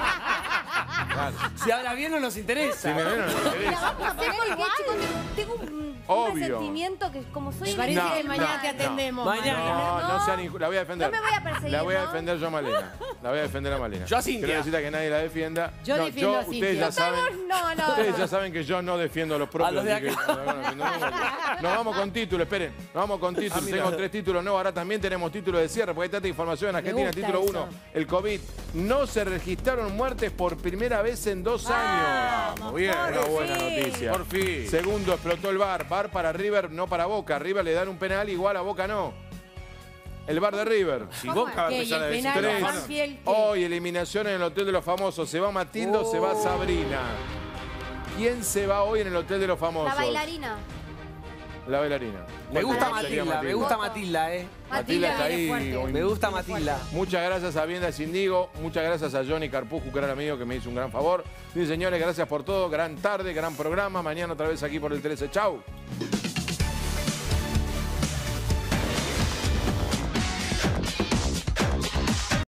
Claro. Si habla bien no nos interesa. Si me ven, no me interesa. Vamos a hacer porque, chicos, tengo un, un Obvio. resentimiento que como soy... Me parece No, que mañana no, te atendemos. Mañana. No, no sean inju- la voy a defender. No me voy a perseguir, La voy a ¿no? defender yo a Malena. La voy a defender a Malena. Yo a Cintia. Que no necesita que nadie la defienda. Yo no, defiendo a ustedes Cintia. ya saben. No, no, Ustedes no. ya saben que yo no defiendo a los propios. A los de así que- acá. no, no, no, no, no. Nos vamos con título, esperen. Nos vamos con título. Ah, mira. Tengo tres títulos nuevos. Ahora también tenemos título de cierre, porque hay tanta información en Argentina. gusta Título eso. uno, el COVID. No se registraron muertes por primera vez en dos años. Muy bien. Una por buena fin. noticia. Por fin. Segundo, explotó el VAR. VAR para River, no para Boca. River le dan un penal, igual a Boca no. El VAR de River. Si Boca va a ¿Qué? ¿Y empezar a el decir penal? Tres. Banfield, ¿qué? Hoy eliminación en el Hotel de los Famosos. Se va Matildo, se va Sabrina. ¿Quién se va hoy en el Hotel de los Famosos? La bailarina. La bailarina. Me ¿Cuál gusta sería Matilda, me gusta Matilda, eh. Matilda está ahí. Matilda hoy. Me gusta Matilda. Muchas gracias a Vienda Sindigo, muchas gracias a Johnny Carpujo, gran amigo que me hizo un gran favor. Sí, señores, gracias por todo. Gran tarde, gran programa. Mañana otra vez aquí por el trece. Chau.